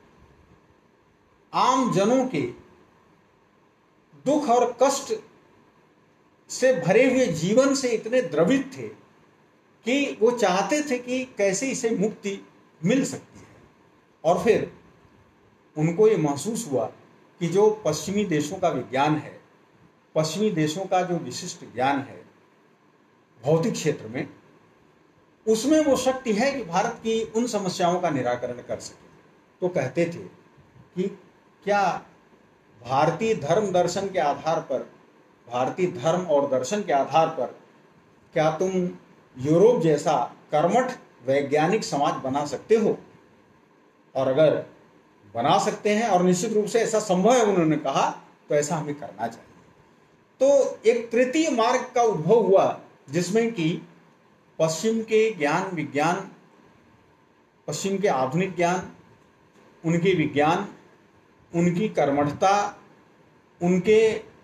आम जनों के दुख और कष्ट से भरे हुए जीवन से इतने द्रवित थे कि वो चाहते थे कि कैसे इसे मुक्ति मिल सकती है। और फिर उनको ये महसूस हुआ कि जो पश्चिमी देशों का विज्ञान है, पश्चिमी देशों का जो विशिष्ट ज्ञान है भौतिक क्षेत्र में, उसमें वो शक्ति है कि भारत की उन समस्याओं का निराकरण कर सके। तो कहते थे कि क्या भारतीय धर्म दर्शन के आधार पर, भारतीय धर्म और दर्शन के आधार पर क्या तुम यूरोप जैसा कर्मठ वैज्ञानिक समाज बना सकते हो? और अगर बना सकते हैं और निश्चित रूप से ऐसा संभव है उन्होंने कहा, तो ऐसा हमें करना चाहिए। तो एक तृतीय मार्ग का उद्भव हुआ जिसमें कि पश्चिम के ज्ञान विज्ञान, पश्चिम के आधुनिक ज्ञान, उनके विज्ञान, उनकी कर्मठता, उनके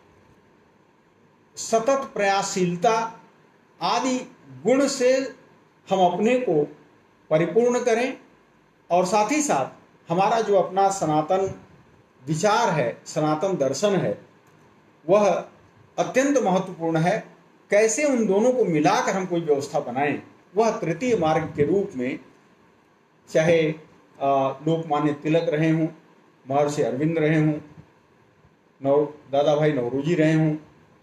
सतत प्रयासशीलता आदि गुण से हम अपने को परिपूर्ण करें और साथ ही साथ हमारा जो अपना सनातन विचार है, सनातन दर्शन है, वह अत्यंत महत्वपूर्ण है। कैसे उन दोनों को मिलाकर हम कोई व्यवस्था बनाएं, वह तृतीय मार्ग के रूप में, चाहे लोकमान्य तिलक रहे हों, महर्षि अरविंद रहे हों, दादा भाई नौरोजी रहे हों,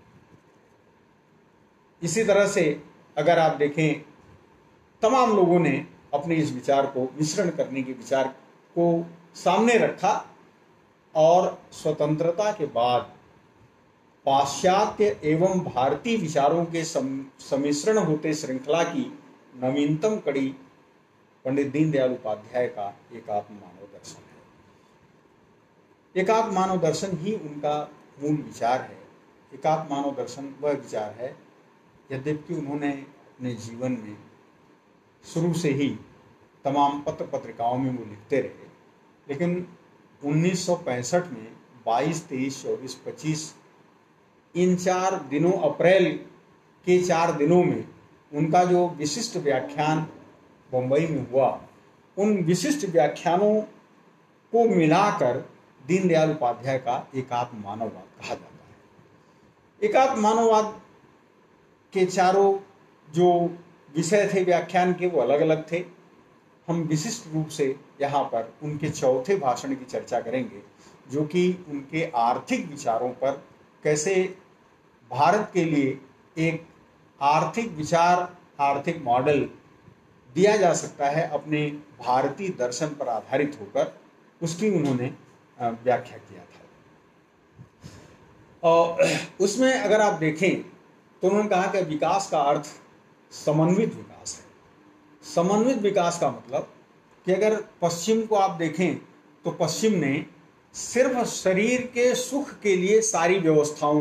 इसी तरह से अगर आप देखें तमाम लोगों ने अपने इस विचार को मिश्रण करने के विचार को सामने रखा और स्वतंत्रता के बाद पाश्चात्य एवं भारतीय विचारों के सम्मिश्रण होते श्रृंखला की नवीनतम कड़ी पंडित दीनदयाल उपाध्याय का एकात्म मानव दर्शन है। एकात्म मानव दर्शन ही उनका मूल विचार है। एकात्म मानव दर्शन वह विचार है, यद्यपि उन्होंने अपने जीवन में शुरू से ही तमाम पत्र पत्रिकाओं में वो लिखते रहे, लेकिन 1965 में 22, 23, 24, 25 इन 4 दिनों, अप्रैल के 4 दिनों में उनका जो विशिष्ट व्याख्यान बम्बई में हुआ, उन विशिष्ट व्याख्यानों को मिलाकर दीनदयाल उपाध्याय का एकात्म मानववाद कहा जाता है। एकात्म मानववाद के चारों जो विषय थे व्याख्यान के, वो अलग अलग थे। हम विशिष्ट रूप से यहाँ पर उनके चौथे भाषण की चर्चा करेंगे, जो कि उनके आर्थिक विचारों पर, कैसे भारत के लिए एक आर्थिक विचार, आर्थिक मॉडल दिया जा सकता है अपने भारतीय दर्शन पर आधारित होकर, उसकी उन्होंने व्याख्या किया था। और उसमें अगर आप देखें तो उन्होंने कहा कि विकास का अर्थ समन्वित विकास है। समन्वित विकास का मतलब कि अगर पश्चिम को आप देखें तो पश्चिम ने सिर्फ शरीर के सुख के लिए सारी व्यवस्थाओं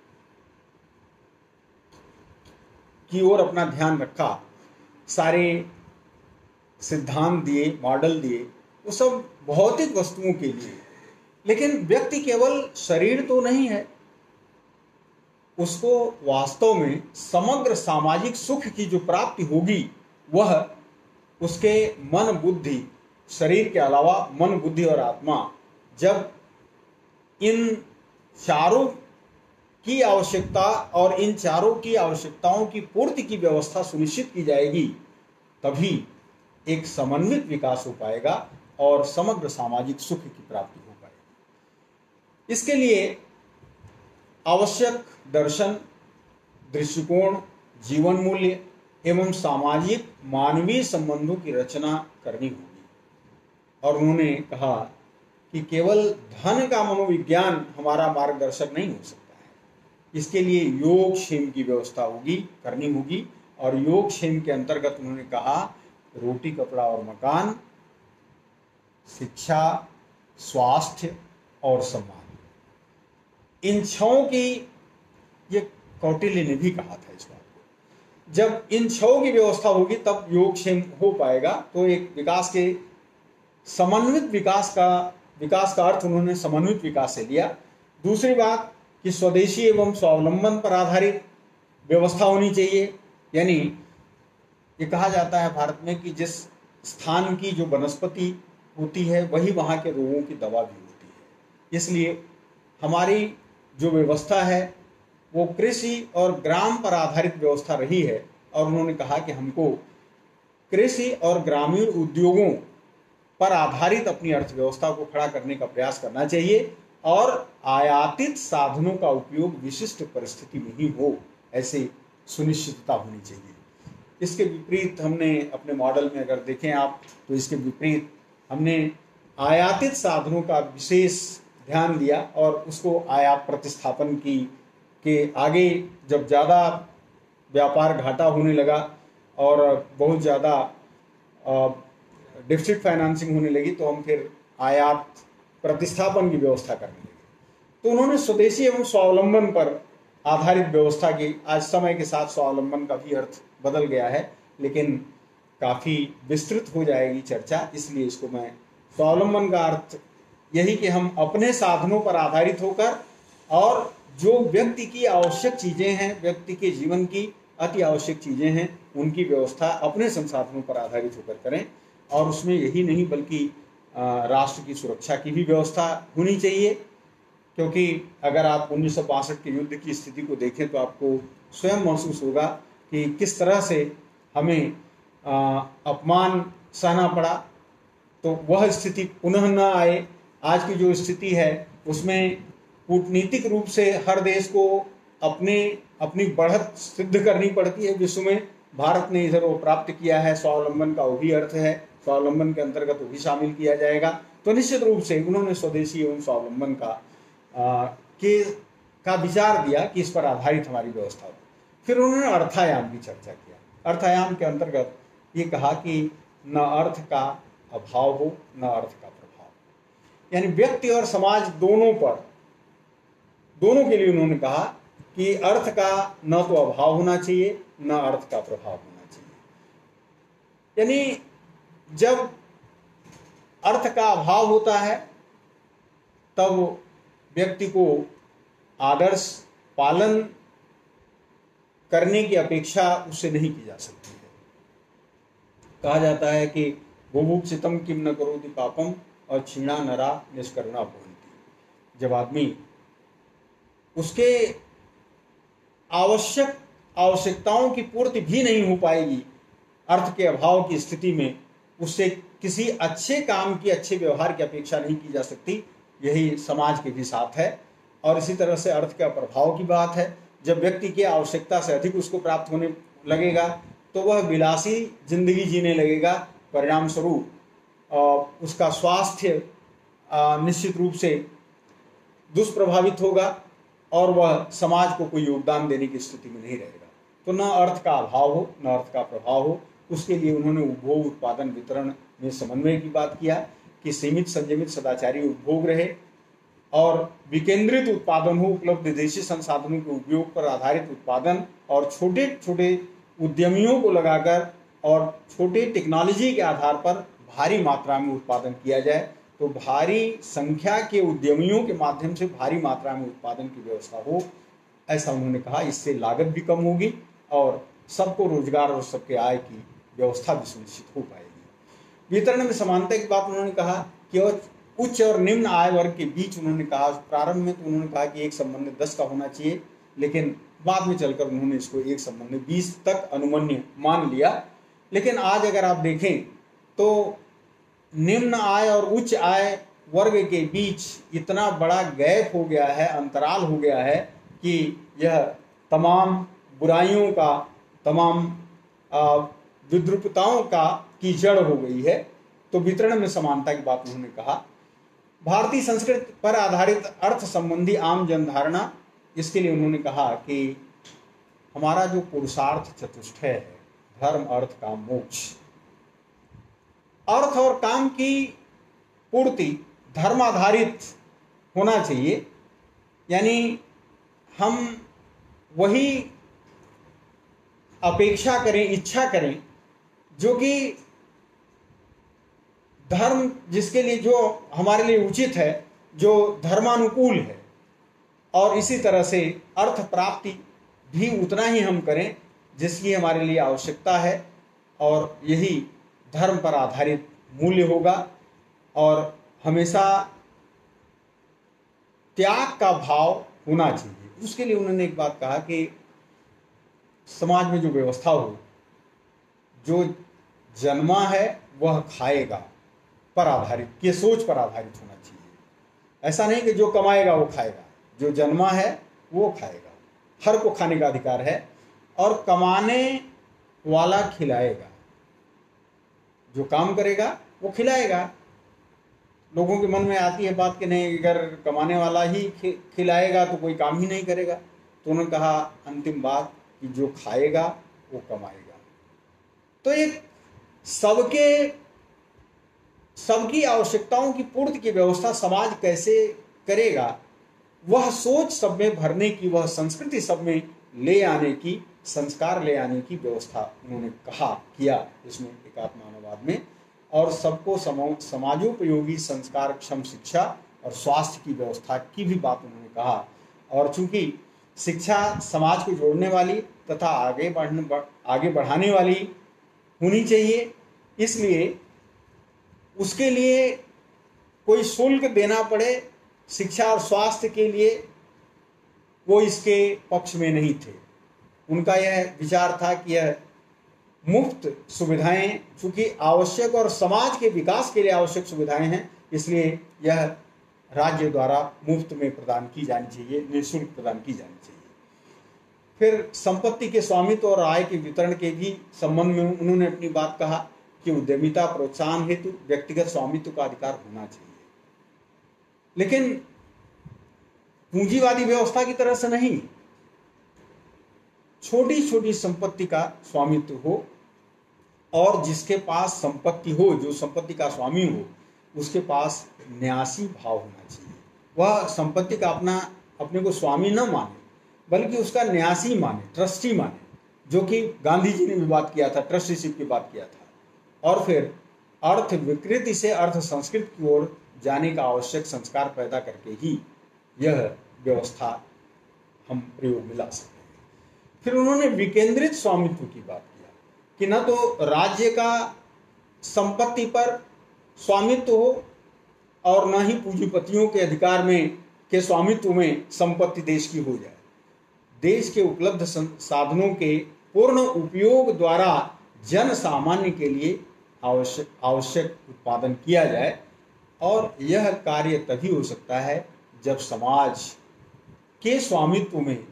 की ओर अपना ध्यान रखा, सारे सिद्धांत दिए, मॉडल दिए, वो सब भौतिक वस्तुओं के लिए। लेकिन व्यक्ति केवल शरीर तो नहीं है, उसको वास्तव में समग्र सामाजिक सुख की जो प्राप्ति होगी वह उसके मन बुद्धि, शरीर के अलावा मन बुद्धि और आत्मा, जब इन चारों की आवश्यकता और इन चारों की आवश्यकताओं की पूर्ति की व्यवस्था सुनिश्चित की जाएगी, तभी एक समन्वित विकास हो पाएगा और समग्र सामाजिक सुख की प्राप्ति हो पाएगी। इसके लिए आवश्यक दर्शन, दृष्टिकोण, जीवन मूल्य एवं सामाजिक मानवीय संबंधों की रचना करनी होगी। और उन्होंने कहा कि केवल धन का मनोविज्ञान हमारा मार्गदर्शक नहीं हो सकता है। इसके लिए योगक्षेम की व्यवस्था होगी, करनी होगी। और योगक्षेम के अंतर्गत उन्होंने कहा रोटी, कपड़ा और मकान, शिक्षा, स्वास्थ्य और सम्मान, इन छहों की, ये कौटिल्य ने भी कहा था इस बात को। जब इन छहों की व्यवस्था होगी तब योगक्षेम हो पाएगा। तो एक विकास के समन्वित विकास का अर्थ उन्होंने समन्वित विकास से लिया। दूसरी बात कि स्वदेशी एवं स्वावलंबन पर आधारित व्यवस्था होनी चाहिए। यानी ये कहा जाता है भारत में कि जिस स्थान की जो वनस्पति होती है वही वहाँ के रोगों की दवा भी होती है। इसलिए हमारी जो व्यवस्था है वो कृषि और ग्राम पर आधारित व्यवस्था रही है। और उन्होंने कहा कि हमको कृषि और ग्रामीण उद्योगों पर आधारित अपनी अर्थव्यवस्था को खड़ा करने का प्रयास करना चाहिए और आयातित साधनों का उपयोग विशिष्ट परिस्थिति में ही हो, ऐसी सुनिश्चितता होनी चाहिए। इसके विपरीत हमने अपने मॉडल में अगर देखें आप तो इसके विपरीत हमने आयातित साधनों का विशेष ध्यान दिया और उसको आयात प्रतिस्थापन की के आगे जब ज़्यादा व्यापार घाटा होने लगा और बहुत ज़्यादा डिफिसिट फाइनेंसिंग होने लगी तो हम फिर आयात प्रतिस्थापन की व्यवस्था करने लगे। तो उन्होंने स्वदेशी एवं स्वावलंबन पर आधारित व्यवस्था की। आज समय के साथ स्वावलंबन का भी अर्थ बदल गया है, लेकिन काफ़ी विस्तृत हो जाएगी चर्चा, इसलिए इसको मैं स्वावलंबन का अर्थ यही कि हम अपने साधनों पर आधारित होकर और जो व्यक्ति की आवश्यक चीज़ें हैं, व्यक्ति के जीवन की अति आवश्यक चीज़ें हैं, उनकी व्यवस्था अपने संसाधनों पर आधारित होकर करें। और उसमें यही नहीं बल्कि राष्ट्र की सुरक्षा की भी व्यवस्था होनी चाहिए, क्योंकि अगर आप 1962 के युद्ध की स्थिति को देखें तो आपको स्वयं महसूस होगा कि किस तरह से हमें अपमान सहना पड़ा। तो वह स्थिति पुनः न आए। आज की जो स्थिति है उसमें कूटनीतिक रूप से हर देश को अपनी बढ़त सिद्ध करनी पड़ती है विश्व में। भारत ने इधर वो प्राप्त किया है, स्वावलंबन का वो भी अर्थ है, स्वावलंबन के अंतर्गत वो भी शामिल किया जाएगा। तो निश्चित रूप से उन्होंने स्वदेशी एवं स्वावलंबन का विचार दिया कि इस पर आधारित हमारी व्यवस्था हो। फिर उन्होंने अर्थायाम की चर्चा किया। अर्थायाम के अंतर्गत ये कहा कि न अर्थ का अभाव हो न अर्थ का प्रभाव, यानी व्यक्ति और समाज दोनों के लिए उन्होंने कहा कि अर्थ का न तो अभाव होना चाहिए न अर्थ का प्रभाव होना चाहिए। यानी जब अर्थ का अभाव होता है तब व्यक्ति को आदर्श पालन करने की अपेक्षा उससे नहीं की जा सकती है। कहा जाता है कि बुभुक्षितम किम न करोति पापम और क्षीणा नरा निष्करुणा भवन्ति। जब आदमी उसके आवश्यकताओं की पूर्ति भी नहीं हो पाएगी अर्थ के अभाव की स्थिति में, उससे किसी अच्छे काम की, अच्छे व्यवहार की अपेक्षा नहीं की जा सकती। यही समाज के भी साथ है। और इसी तरह से अर्थ का प्रभाव की बात है। जब व्यक्ति की आवश्यकता से अधिक उसको प्राप्त होने लगेगा तो वह विलासी जिंदगी जीने लगेगा। परिणाम स्वरूप उसका स्वास्थ्य निश्चित रूप से दुष्प्रभावित होगा और वह समाज को कोई योगदान देने की स्थिति में नहीं रहेगा। तो न अर्थ का अभाव हो न अर्थ का प्रभाव हो, उसके लिए उन्होंने उपभोग, उत्पादन, वितरण में समन्वय की बात किया कि सीमित, संयमित, सदाचारी उपभोग रहे और विकेंद्रित उत्पादन हो। उपलब्ध देशी संसाधनों के उपयोग पर आधारित उत्पादन और छोटे छोटे उद्यमियों को लगाकर और छोटे टेक्नोलॉजी के आधार पर भारी मात्रा में उत्पादन किया जाए। तो भारी संख्या के उद्यमियों के माध्यम से भारी मात्रा में उत्पादन की व्यवस्था हो, ऐसा उन्होंने कहा। इससे लागत भी कम होगी और सबको रोजगार और सबके आय की व्यवस्था भी सुनिश्चित हो पाएगी। वितरण में समानता की बात उन्होंने कहा कि उच्च और निम्न आय वर्ग के बीच उन्होंने कहा, प्रारंभ में तो उन्होंने कहा कि 1:10 का होना चाहिए, लेकिन बाद में चलकर उन्होंने इसको 1:20 तक अनुमन्य मान लिया। लेकिन आज अगर आप देखें तो निम्न आय और उच्च आय वर्ग के बीच इतना बड़ा गैप हो गया है, अंतराल हो गया है कि यह तमाम बुराइयों का, तमाम विद्रूपताओं की जड़ हो गई है। तो वितरण में समानता की बात उन्होंने कहा। भारतीय संस्कृति पर आधारित अर्थ संबंधी आम जनधारणा इसके लिए उन्होंने कहा कि हमारा जो पुरुषार्थ चतुष्टय है, धर्म अर्थ काम मोक्ष, अर्थ और काम की पूर्ति धर्म आधारित होना चाहिए। यानी हम वही अपेक्षा करें, इच्छा करें जो कि धर्म, जिसके लिए जो हमारे लिए उचित है, जो धर्मानुकूल है, और इसी तरह से अर्थ प्राप्ति भी उतना ही हम करें जिसकी हमारे लिए आवश्यकता है, और यही धर्म पर आधारित मूल्य होगा। और हमेशा त्याग का भाव होना चाहिए। उसके लिए उन्होंने एक बात कहा कि समाज में जो व्यवस्था हो, जो जन्मा है वह खाएगा पर आधारित, ये सोच पर आधारित होना चाहिए। ऐसा नहीं कि जो कमाएगा वो खाएगा, जो जन्मा है वो खाएगा। हर को खाने का अधिकार है, और कमाने वाला खिलाएगा, जो काम करेगा वो खिलाएगा। लोगों के मन में आती है बात कि नहीं, अगर कमाने वाला ही खिलाएगा तो कोई काम ही नहीं करेगा। तो उन्होंने कहा अंतिम बात कि जो खाएगा वो कमाएगा। तो एक सबकी आवश्यकताओं की पूर्ति की व्यवस्था समाज कैसे करेगा, वह सोच सब में भरने की, वह संस्कृति सब में ले आने की, संस्कार ले आने की व्यवस्था उन्होंने किया इसमें एकात्म-मानववाद में। और सबको समाजोपयोगी संस्कार क्षम शिक्षा और स्वास्थ्य की व्यवस्था की भी बात उन्होंने कहा। और चूंकि शिक्षा समाज को जोड़ने वाली तथा आगे बढ़ाने वाली होनी चाहिए, इसलिए उसके लिए कोई शुल्क देना पड़े शिक्षा और स्वास्थ्य के लिए, वो इसके पक्ष में नहीं थे। उनका यह विचार था कि यह मुफ्त सुविधाएं, चूंकि आवश्यक और समाज के विकास के लिए आवश्यक सुविधाएं हैं, इसलिए यह राज्य द्वारा मुफ्त में प्रदान की जानी चाहिए, निःशुल्क प्रदान की जानी चाहिए। फिर संपत्ति के स्वामित्व और आय के वितरण के भी संबंध में उन्होंने अपनी बात कहा कि उद्यमिता प्रोत्साहन हेतु व्यक्तिगत स्वामित्व का अधिकार होना चाहिए, लेकिन पूंजीवादी व्यवस्था की तरह से नहीं। छोटी छोटी संपत्ति का स्वामित्व हो, और जिसके पास संपत्ति हो, जो संपत्ति का स्वामी हो, उसके पास न्यासी भाव होना चाहिए। वह संपत्ति का अपने को स्वामी न माने, बल्कि उसका न्यासी माने, ट्रस्टी माने, जो कि गांधी जी ने भी बात किया था, ट्रस्टीशिप की बात किया था। और फिर अर्थ विकृति से अर्थ संस्कृत की ओर जाने का आवश्यक संस्कार पैदा करके ही यह व्यवस्था हम प्रयोग में ला सकते हैं। फिर उन्होंने विकेंद्रित स्वामित्व की बात किया कि न तो राज्य का संपत्ति पर स्वामित्व हो, और न ही पूंजीपतियों के अधिकार में के स्वामित्व में संपत्ति देश की हो जाए। देश के उपलब्ध साधनों के पूर्ण उपयोग द्वारा जन सामान्य के लिए आवश्यक उत्पादन किया जाए, और यह कार्य तभी हो सकता है जब समाज के स्वामित्व में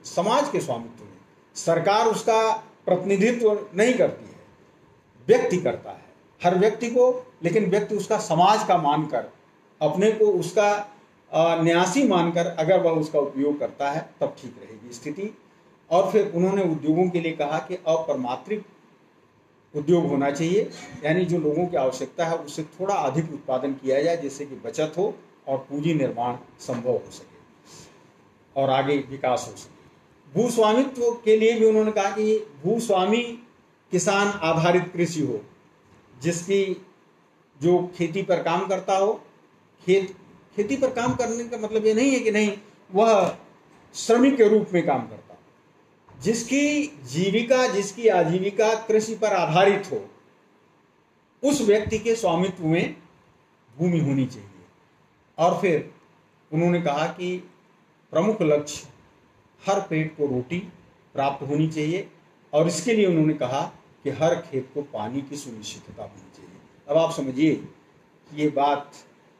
सरकार उसका प्रतिनिधित्व नहीं करती है, व्यक्ति करता है, हर व्यक्ति को, लेकिन व्यक्ति उसका समाज का मानकर, अपने को उसका न्यासी मानकर अगर वह उसका उपयोग करता है, तब ठीक रहेगी स्थिति। और फिर उन्होंने उद्योगों के लिए कहा कि अपरमात्रिक उद्योग होना चाहिए, यानी जो लोगों की आवश्यकता है उससे थोड़ा अधिक उत्पादन किया जाए, जिससे कि बचत हो और पूंजी निर्माण संभव हो सके और आगे विकास हो सके। भूस्वामित्व के लिए भी उन्होंने कहा कि भूस्वामी किसान आधारित कृषि हो, जिसकी जो खेती पर काम करता हो। खेती पर काम करने का मतलब ये नहीं है कि नहीं वह श्रमिक के रूप में काम करता हो, जिसकी जीविका, जिसकी आजीविका कृषि पर आधारित हो, उस व्यक्ति के स्वामित्व में भूमि होनी चाहिए। और फिर उन्होंने कहा कि प्रमुख लक्ष्य हर पेट को रोटी प्राप्त होनी चाहिए, और इसके लिए उन्होंने कहा कि हर खेत को पानी की सुनिश्चितता होनी चाहिए। अब आप समझिए कि ये बात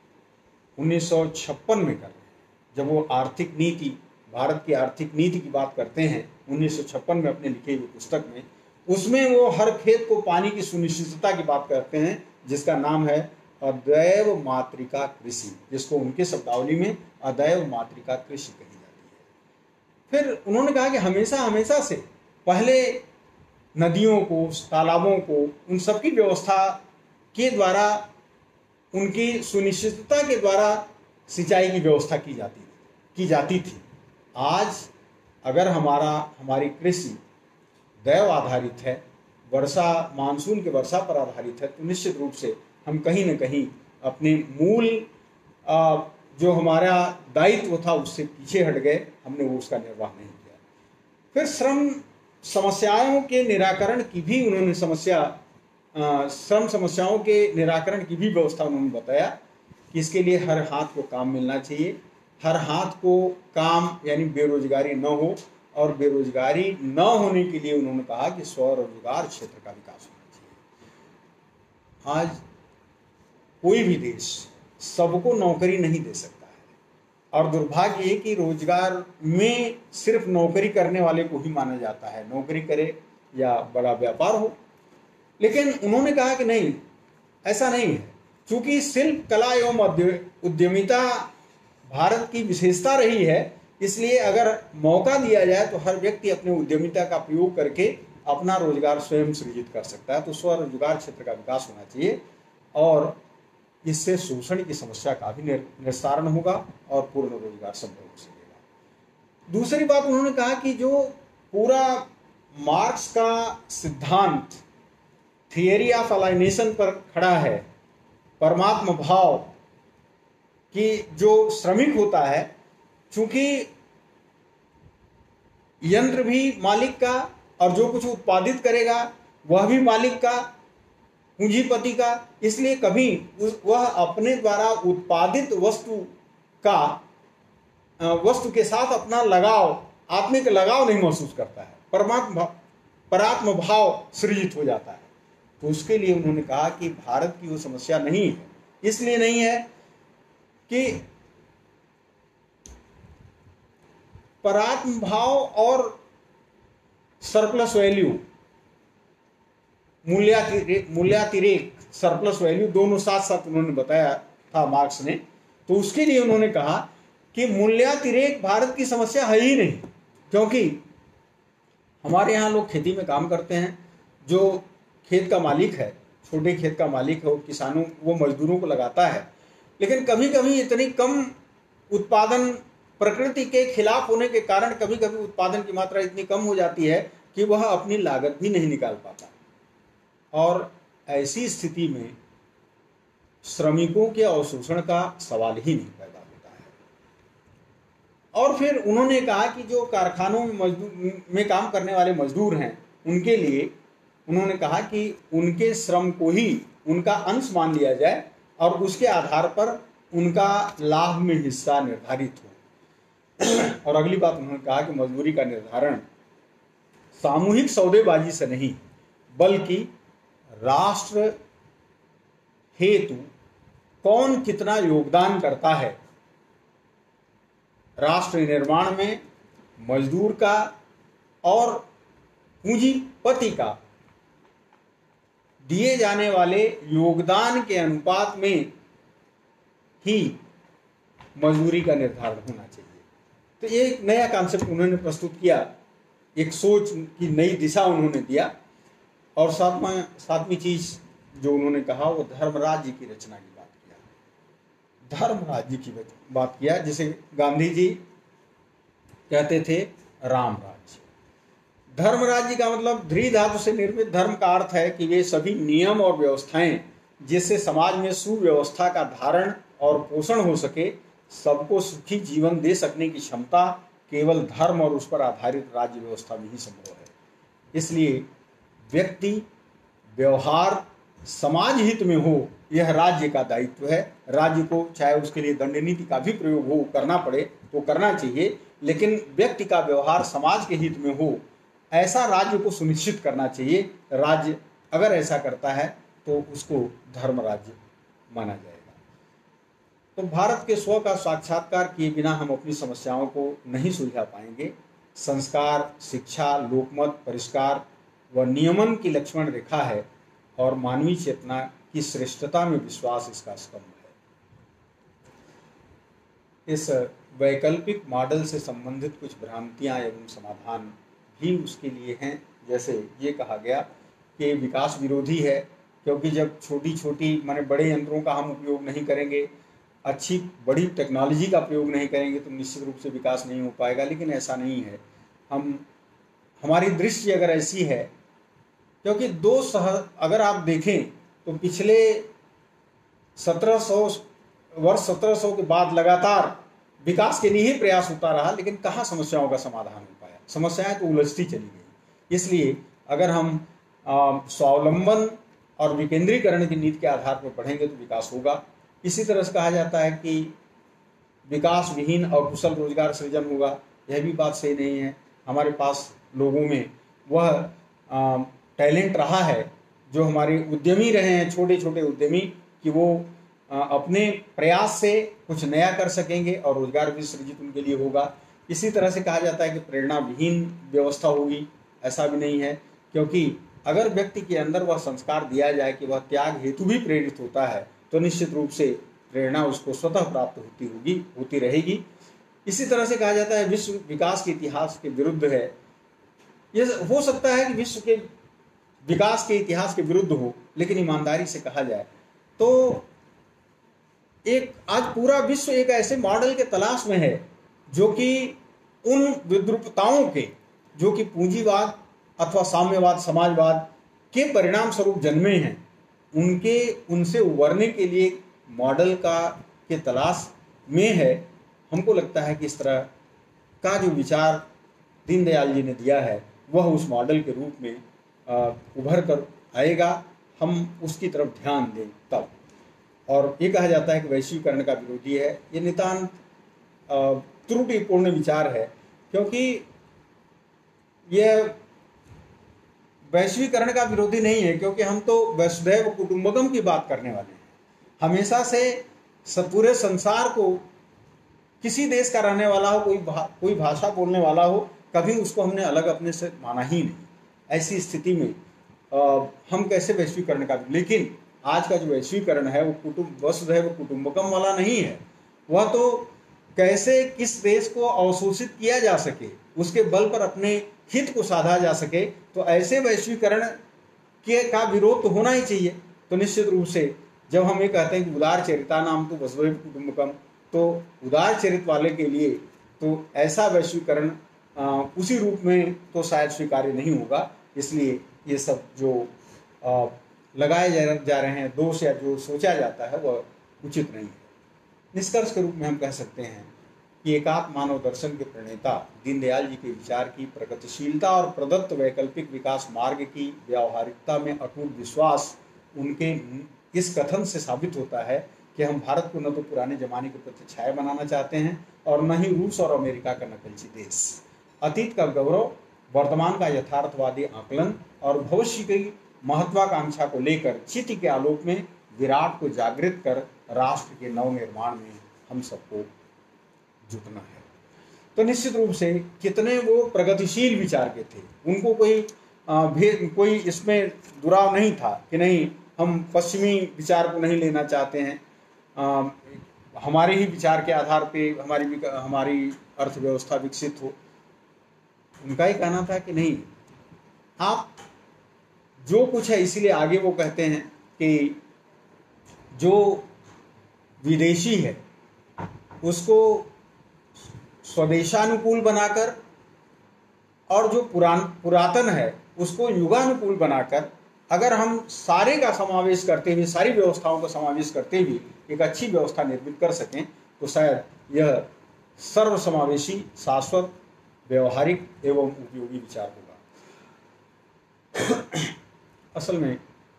1956 में कर रहे हैं, जब वो आर्थिक नीति, भारत की आर्थिक नीति की बात करते हैं 1956 में अपने लिखे हुए पुस्तक में, उसमें वो हर खेत को पानी की सुनिश्चितता की बात करते हैं, जिसका नाम है अदैव मातृका कृषि, जिसको उनके शब्दावली में अदैव मातृका कृषि कही जाती है। फिर उन्होंने कहा कि हमेशा हमेशा से पहले नदियों को, तालाबों को, उन सब की व्यवस्था के द्वारा, उनकी सुनिश्चितता के द्वारा सिंचाई की व्यवस्था की जाती थी। आज अगर हमारी कृषि दैव आधारित है, मानसून के वर्षा पर आधारित है, तो निश्चित रूप से हम कहीं न कहीं अपने मूल जो हमारा दायित्व था उससे पीछे हट गए, हमने वो उसका निर्वाह नहीं किया। फिर श्रम समस्याओं के निराकरण की भी उन्होंने श्रम समस्याओं के निराकरण की भी व्यवस्था उन्होंने बताया कि इसके लिए हर हाथ को काम मिलना चाहिए। हर हाथ को काम यानी बेरोजगारी न हो, और बेरोजगारी न होने के लिए उन्होंने कहा कि स्वरोजगार क्षेत्र का विकास होना चाहिए। आज कोई भी देश सबको नौकरी नहीं दे सकता है, और दुर्भाग्य है कि रोजगार में सिर्फ नौकरी करने वाले को ही माना जाता है, नौकरी करे या बड़ा व्यापार हो। लेकिन उन्होंने कहा कि नहीं, ऐसा नहीं है। चूंकि शिल्प कला एवं उद्यमिता भारत की विशेषता रही है, इसलिए अगर मौका दिया जाए तो हर व्यक्ति अपने उद्यमिता का प्रयोग करके अपना रोजगार स्वयं सृजित कर सकता है। तो स्वरोजगार क्षेत्र का विकास होना चाहिए, और इससे शोषण की समस्या का भी निस्तारण होगा और पूर्ण रोजगार संभव हो सकेगा। दूसरी बात उन्होंने कहा कि जो पूरा मार्क्स का सिद्धांत थियरी ऑफ अलाइनेशन पर खड़ा है, परमात्म भाव कि जो श्रमिक होता है, चूंकि यंत्र भी मालिक का और जो कुछ उत्पादित करेगा वह भी मालिक का, पूंजीपति का, इसलिए कभी वह अपने द्वारा उत्पादित वस्तु के साथ अपना लगाव, आत्मिक लगाव नहीं महसूस करता है, परात्म भाव सृजित हो जाता है। तो उसके लिए उन्होंने कहा कि भारत की वो समस्या नहीं है। इसलिए नहीं है कि परात्म भाव और सरप्लस वैल्यू, मूल्यातिरेक, सरप्लस वैल्यू दोनों साथ साथ उन्होंने बताया था मार्क्स ने। तो उसके लिए उन्होंने कहा कि मूल्यातिरेक भारत की समस्या है ही नहीं, क्योंकि हमारे यहाँ लोग खेती में काम करते हैं, जो खेत का मालिक है, छोटे खेत का मालिक है, किसानों, वो मजदूरों को लगाता है, लेकिन कभी कभी इतनी कम उत्पादन, प्रकृति के खिलाफ होने के कारण कभी कभी उत्पादन की मात्रा इतनी कम हो जाती है कि वह अपनी लागत भी नहीं निकाल पाता, और ऐसी स्थिति में श्रमिकों के अवशोषण का सवाल ही नहीं पैदा होता है। और फिर उन्होंने कहा कि जो कारखानों में काम करने वाले मजदूर हैं, उनके लिए उन्होंने कहा कि उनके श्रम को ही उनका अंश मान लिया जाए और उसके आधार पर उनका लाभ में हिस्सा निर्धारित हो। और अगली बात उन्होंने कहा कि मजदूरी का निर्धारण सामूहिक सौदेबाजी से नहीं, बल्कि राष्ट्र हेतु कौन कितना योगदान करता है, राष्ट्र निर्माण में मजदूर का और पूंजीपति का दिए जाने वाले योगदान के अनुपात में ही मजदूरी का निर्धारण होना चाहिए। तो ये एक नया कॉन्सेप्ट उन्होंने प्रस्तुत किया, एक सोच की नई दिशा उन्होंने दिया। और सातवीं चीज जो उन्होंने कहा वो धर्म राज्य की रचना की बात किया। धर्म राज्य की बात किया, जिसे गांधी जी कहते थे राम राज्य। धर्म राज्य का मतलब ध्री धातु से निर्मित धर्म का अर्थ है कि वे सभी नियम और व्यवस्थाएं जिससे समाज में सुव्यवस्था का धारण और पोषण हो सके, सबको सुखी जीवन दे सकने की क्षमता केवल धर्म और उस पर आधारित राज्य व्यवस्था में ही संभव है। इसलिए व्यक्ति व्यवहार समाज हित में हो, यह राज्य का दायित्व है। राज्य को चाहे उसके लिए दंड नीति का भी प्रयोग हो, करना पड़े तो करना चाहिए, लेकिन व्यक्ति का व्यवहार समाज के हित में हो, ऐसा राज्य को सुनिश्चित करना चाहिए। राज्य अगर ऐसा करता है तो उसको धर्म राज्य माना जाएगा। तो भारत के स्व का साक्षात्कार किए बिना हम अपनी समस्याओं को नहीं सुलझा पाएंगे। संस्कार, शिक्षा, लोकमत, परिष्कार व नियमन की लक्ष्मण रेखा है, और मानवीय चेतना की श्रेष्ठता में विश्वास इसका स्तंभ है। इस वैकल्पिक मॉडल से संबंधित कुछ भ्रांतियां एवं समाधान भी उसके लिए हैं। जैसे ये कहा गया कि विकास विरोधी है, क्योंकि जब छोटी छोटी माने बड़े यंत्रों का हम उपयोग नहीं करेंगे, अच्छी बड़ी टेक्नोलॉजी का प्रयोग नहीं करेंगे, तो निश्चित रूप से विकास नहीं हो पाएगा। लेकिन ऐसा नहीं है। हमारी दृष्टि अगर ऐसी है, क्योंकि अगर आप देखें तो पिछले 1700 के बाद लगातार विकास के लिए ही प्रयास होता रहा, लेकिन कहाँ समस्याओं का समाधान हो पाया। समस्याएं तो उलझती चली गई। इसलिए अगर हम स्वावलंबन और विकेंद्रीकरण की नीति के आधार पर बढ़ेंगे तो विकास होगा। इसी तरह से कहा जाता है कि विकास विहीन और कुशल रोजगार सृजन होगा। यह भी बात सही नहीं है। हमारे पास लोगों में वह टैलेंट रहा है, जो हमारे उद्यमी रहे हैं, छोटे छोटे उद्यमी, कि वो अपने प्रयास से कुछ नया कर सकेंगे और रोजगार भी सृजित उनके लिए होगा। इसी तरह से कहा जाता है कि प्रेरणा विहीन व्यवस्था होगी। ऐसा भी नहीं है, क्योंकि अगर व्यक्ति के अंदर वह संस्कार दिया जाए कि वह त्याग हेतु भी प्रेरित होता है, तो निश्चित रूप से प्रेरणा उसको स्वतः प्राप्त होती रहेगी। इसी तरह से कहा जाता है विश्व विकास के इतिहास के विरुद्ध है। यह हो सकता है कि विश्व के विकास के इतिहास के विरुद्ध हो, लेकिन ईमानदारी से कहा जाए तो आज पूरा विश्व एक ऐसे मॉडल के तलाश में है जो कि उन विद्रूपताओं के, जो कि पूंजीवाद अथवा साम्यवाद, समाजवाद के परिणाम स्वरूप जन्मे हैं, उनसे उबरने के लिए मॉडल के तलाश में है। हमको लगता है कि इस तरह का जो विचार दीनदयाल जी ने दिया है, वह उस मॉडल के रूप में उभर कर आएगा। हम उसकी तरफ ध्यान दें तब। और ये कहा जाता है कि वैश्वीकरण का विरोधी है। ये नितांत त्रुटिपूर्ण विचार है, क्योंकि यह वैश्वीकरण का विरोधी नहीं है, क्योंकि हम तो वसुधैव कुटुंबकम की बात करने वाले हैं। हमेशा से पूरे संसार को, किसी देश का रहने वाला हो, कोई भाषा बोलने वाला हो, कभी उसको हमने अलग अपने से माना ही नहीं। ऐसी स्थिति में हम कैसे वैश्वीकरण का, लेकिन आज का जो वैश्वीकरण है वो वसुधैव कुटुंबकम वाला नहीं है। वह तो कैसे किस देश को अवशोषित किया जा सके, उसके बल पर अपने हित को साधा जा सके, तो ऐसे वैश्वीकरण का विरोध तो होना ही चाहिए। तो निश्चित रूप से जब हम ये कहते हैं कि उदार चरिता नाम तो वसुधैव कुटुंबकम, तो उदार चरित्र वाले के लिए तो ऐसा वैश्वीकरण उसी रूप में तो शायद स्वीकार्य नहीं होगा। इसलिए ये सब जो लगाए जा रहे हैं दोष, या जो सोचा जाता है, वह उचित नहीं है। निष्कर्ष के रूप में हम कह सकते हैं कि एकात्म मानव दर्शन के प्रणेता दीनदयाल जी के विचार की प्रगतिशीलता और प्रदत्त वैकल्पिक विकास मार्ग की व्यावहारिकता में अटूट विश्वास उनके इस कथन से साबित होता है कि हम भारत को न तो पुराने जमाने के प्रतिच्छाया बनाना चाहते हैं और न ही रूस और अमेरिका का नकलची देश। अतीत का गौरव, वर्तमान का यथार्थवादी आकलन और भविष्य की महत्वाकांक्षा को लेकर चित्त के आलोक में विराट को जागृत कर राष्ट्र के नवनिर्माण में हम सबको जुटना है। तो निश्चित रूप से कितने वो प्रगतिशील विचार के थे। उनको कोई इसमें दुराव नहीं था कि नहीं, हम पश्चिमी विचार को नहीं लेना चाहते हैं, हमारे ही विचार के आधार पे हमारी अर्थव्यवस्था विकसित हो। उनका ही कहना था कि नहीं, आप जो कुछ है, इसीलिए आगे वो कहते हैं कि जो विदेशी है उसको स्वदेशानुकूल बनाकर, और जो पुरातन है उसको युगानुकूल बनाकर, अगर हम सारे का समावेश करते हुए, सारी व्यवस्थाओं का समावेश करते हुए एक अच्छी व्यवस्था निर्मित कर सकें, तो शायद यह सर्वसमावेशी, शाश्वत, व्यवहारिक एवं उपयोगी विचार होगा। असल में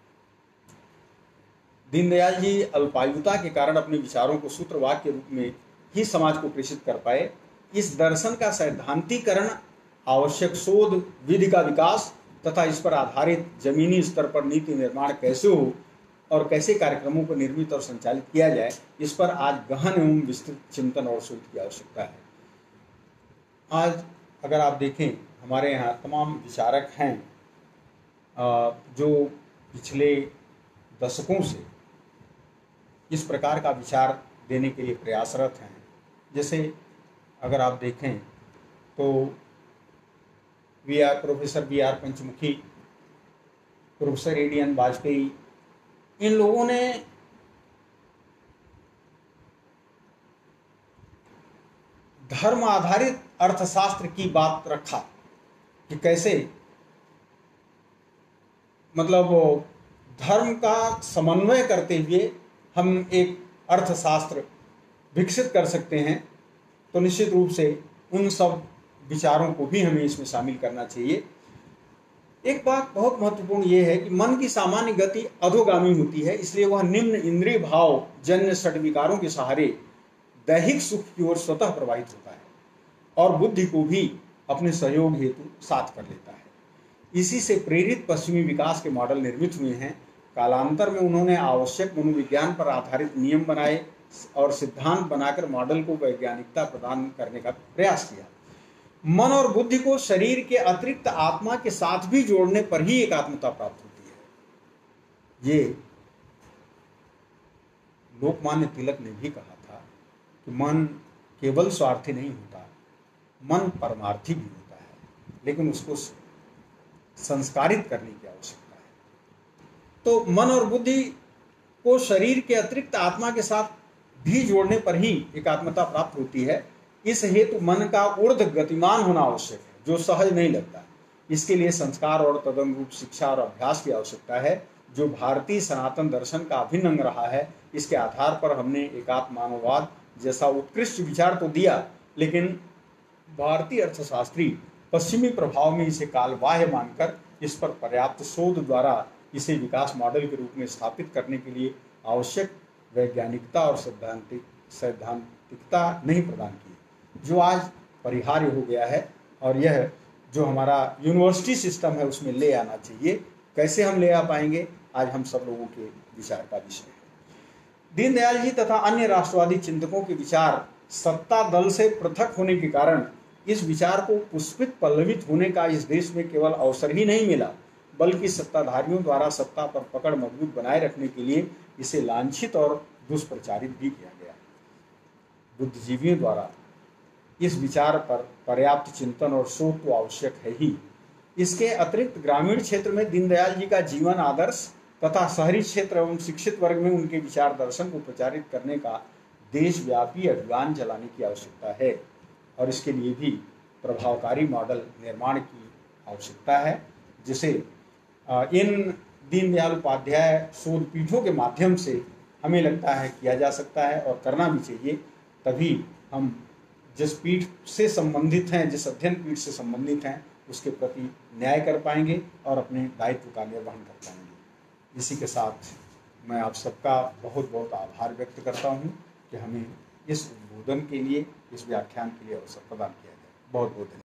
दीनदयाल जी अल्पायुता के कारण अपने विचारों को सूत्रवाक्य के रूप में ही समाज को प्रेषित कर पाए। इस दर्शन का सैद्धांतिकरण, आवश्यक शोध विधि का विकास तथा इस पर आधारित जमीनी स्तर पर नीति निर्माण कैसे हो और कैसे कार्यक्रमों को निर्मित और संचालित किया जाए, इस पर आज गहन एवं विस्तृत चिंतन और शोध की आवश्यकता है। आज अगर आप देखें, हमारे यहाँ तमाम विचारक हैं जो पिछले दशकों से इस प्रकार का विचार देने के लिए प्रयासरत हैं। जैसे अगर आप देखें तो professor B R Panchmukhi, professor ADN Vajpayee, इन लोगों ने धर्म आधारित अर्थशास्त्र की बात रखा कि कैसे मतलब धर्म का समन्वय करते हुए हम एक अर्थशास्त्र विकसित कर सकते हैं। तो निश्चित रूप से उन सब विचारों को भी हमें इसमें शामिल करना चाहिए। एक बात बहुत महत्वपूर्ण ये है कि मन की सामान्य गति अधोगामी होती है, इसलिए वह निम्न इंद्रिय भाव जन्य षड विकारों के सहारे दैहिक सुख की ओर स्वतः प्रवाहित होता है और बुद्धि को भी अपने सहयोग हेतु साथ कर लेता है। इसी से प्रेरित पश्चिमी विकास के मॉडल निर्मित हुए हैं। कालांतर में उन्होंने आवश्यक मनोविज्ञान पर आधारित नियम बनाए और सिद्धांत बनाकर मॉडल को वैज्ञानिकता प्रदान करने का प्रयास किया। मन और बुद्धि को शरीर के अतिरिक्त आत्मा के साथ भी जोड़ने पर ही एकात्मता प्राप्त होती है। ये लोकमान्य तिलक ने भी कहा था कि मन केवल स्वार्थी नहीं होता, मन परमार्थी भी होता है, लेकिन उसको संस्कारित करने की आवश्यकता है। तो मन और बुद्धि को शरीर के अतिरिक्त आत्मा के साथ भी जोड़ने पर ही एकात्मता प्राप्त होती है। इस हेतु मन का ऊर्ध्व गतिमान होना आवश्यक है, जो सहज नहीं लगता। इसके लिए संस्कार और तदनुरूप शिक्षा और अभ्यास की आवश्यकता है, जो भारतीय सनातन दर्शन का अभिन्न अंग रहा है। इसके आधार पर हमने एकात्म मानववाद जैसा उत्कृष्ट विचार तो दिया, लेकिन भारतीय अर्थशास्त्री पश्चिमी प्रभाव में इसे कालबाह्य मानकर इस पर पर्याप्त शोध द्वारा इसे विकास मॉडल के रूप में स्थापित करने के लिए आवश्यक वैज्ञानिकता और सैद्धांतिकता नहीं प्रदान की, जो आज परिहार्य हो गया है। और यह जो हमारा यूनिवर्सिटी सिस्टम है उसमें ले आना चाहिए। कैसे हम ले आ पाएंगे, आज हम सब लोगों के विचार का विषय है। दीनदयाल जी तथा अन्य राष्ट्रवादी चिंतकों के विचार सत्ता दल से पृथक होने के कारण इस विचार को पुष्पित पल्लवित होने का इस देश में केवल अवसर ही नहीं मिला, बल्कि सत्ताधारियों द्वारा सत्ता पर पकड़ मजबूत बनाए रखने के लिए इसे लांछित और दुष्प्रचारित भी किया गया। बुद्धिजीवियों द्वारा इस विचार पर पर्याप्त चिंतन और शोध तो आवश्यक है ही। इसके अतिरिक्त ग्रामीण क्षेत्र में दीनदयाल जी का जीवन आदर्श तथा शहरी क्षेत्र एवं शिक्षित वर्ग में उनके विचार दर्शन को प्रचारित करने का देशव्यापी अभियान चलाने की आवश्यकता है, और इसके लिए भी प्रभावकारी मॉडल निर्माण की आवश्यकता है, जिसे इन दीनदयाल उपाध्याय शोध पीठों के माध्यम से हमें लगता है किया जा सकता है और करना भी चाहिए। तभी हम जिस पीठ से संबंधित हैं, जिस अध्ययन पीठ से संबंधित हैं, उसके प्रति न्याय कर पाएंगे और अपने दायित्व का निर्वहन कर पाएंगे। इसी के साथ मैं आप सबका बहुत बहुत आभार व्यक्त करता हूँ कि हमें इस उद्बोधन के लिए, इस व्याख्यान के लिए अवसर प्रदान किया जाए। बहुत बहुत धन्यवाद।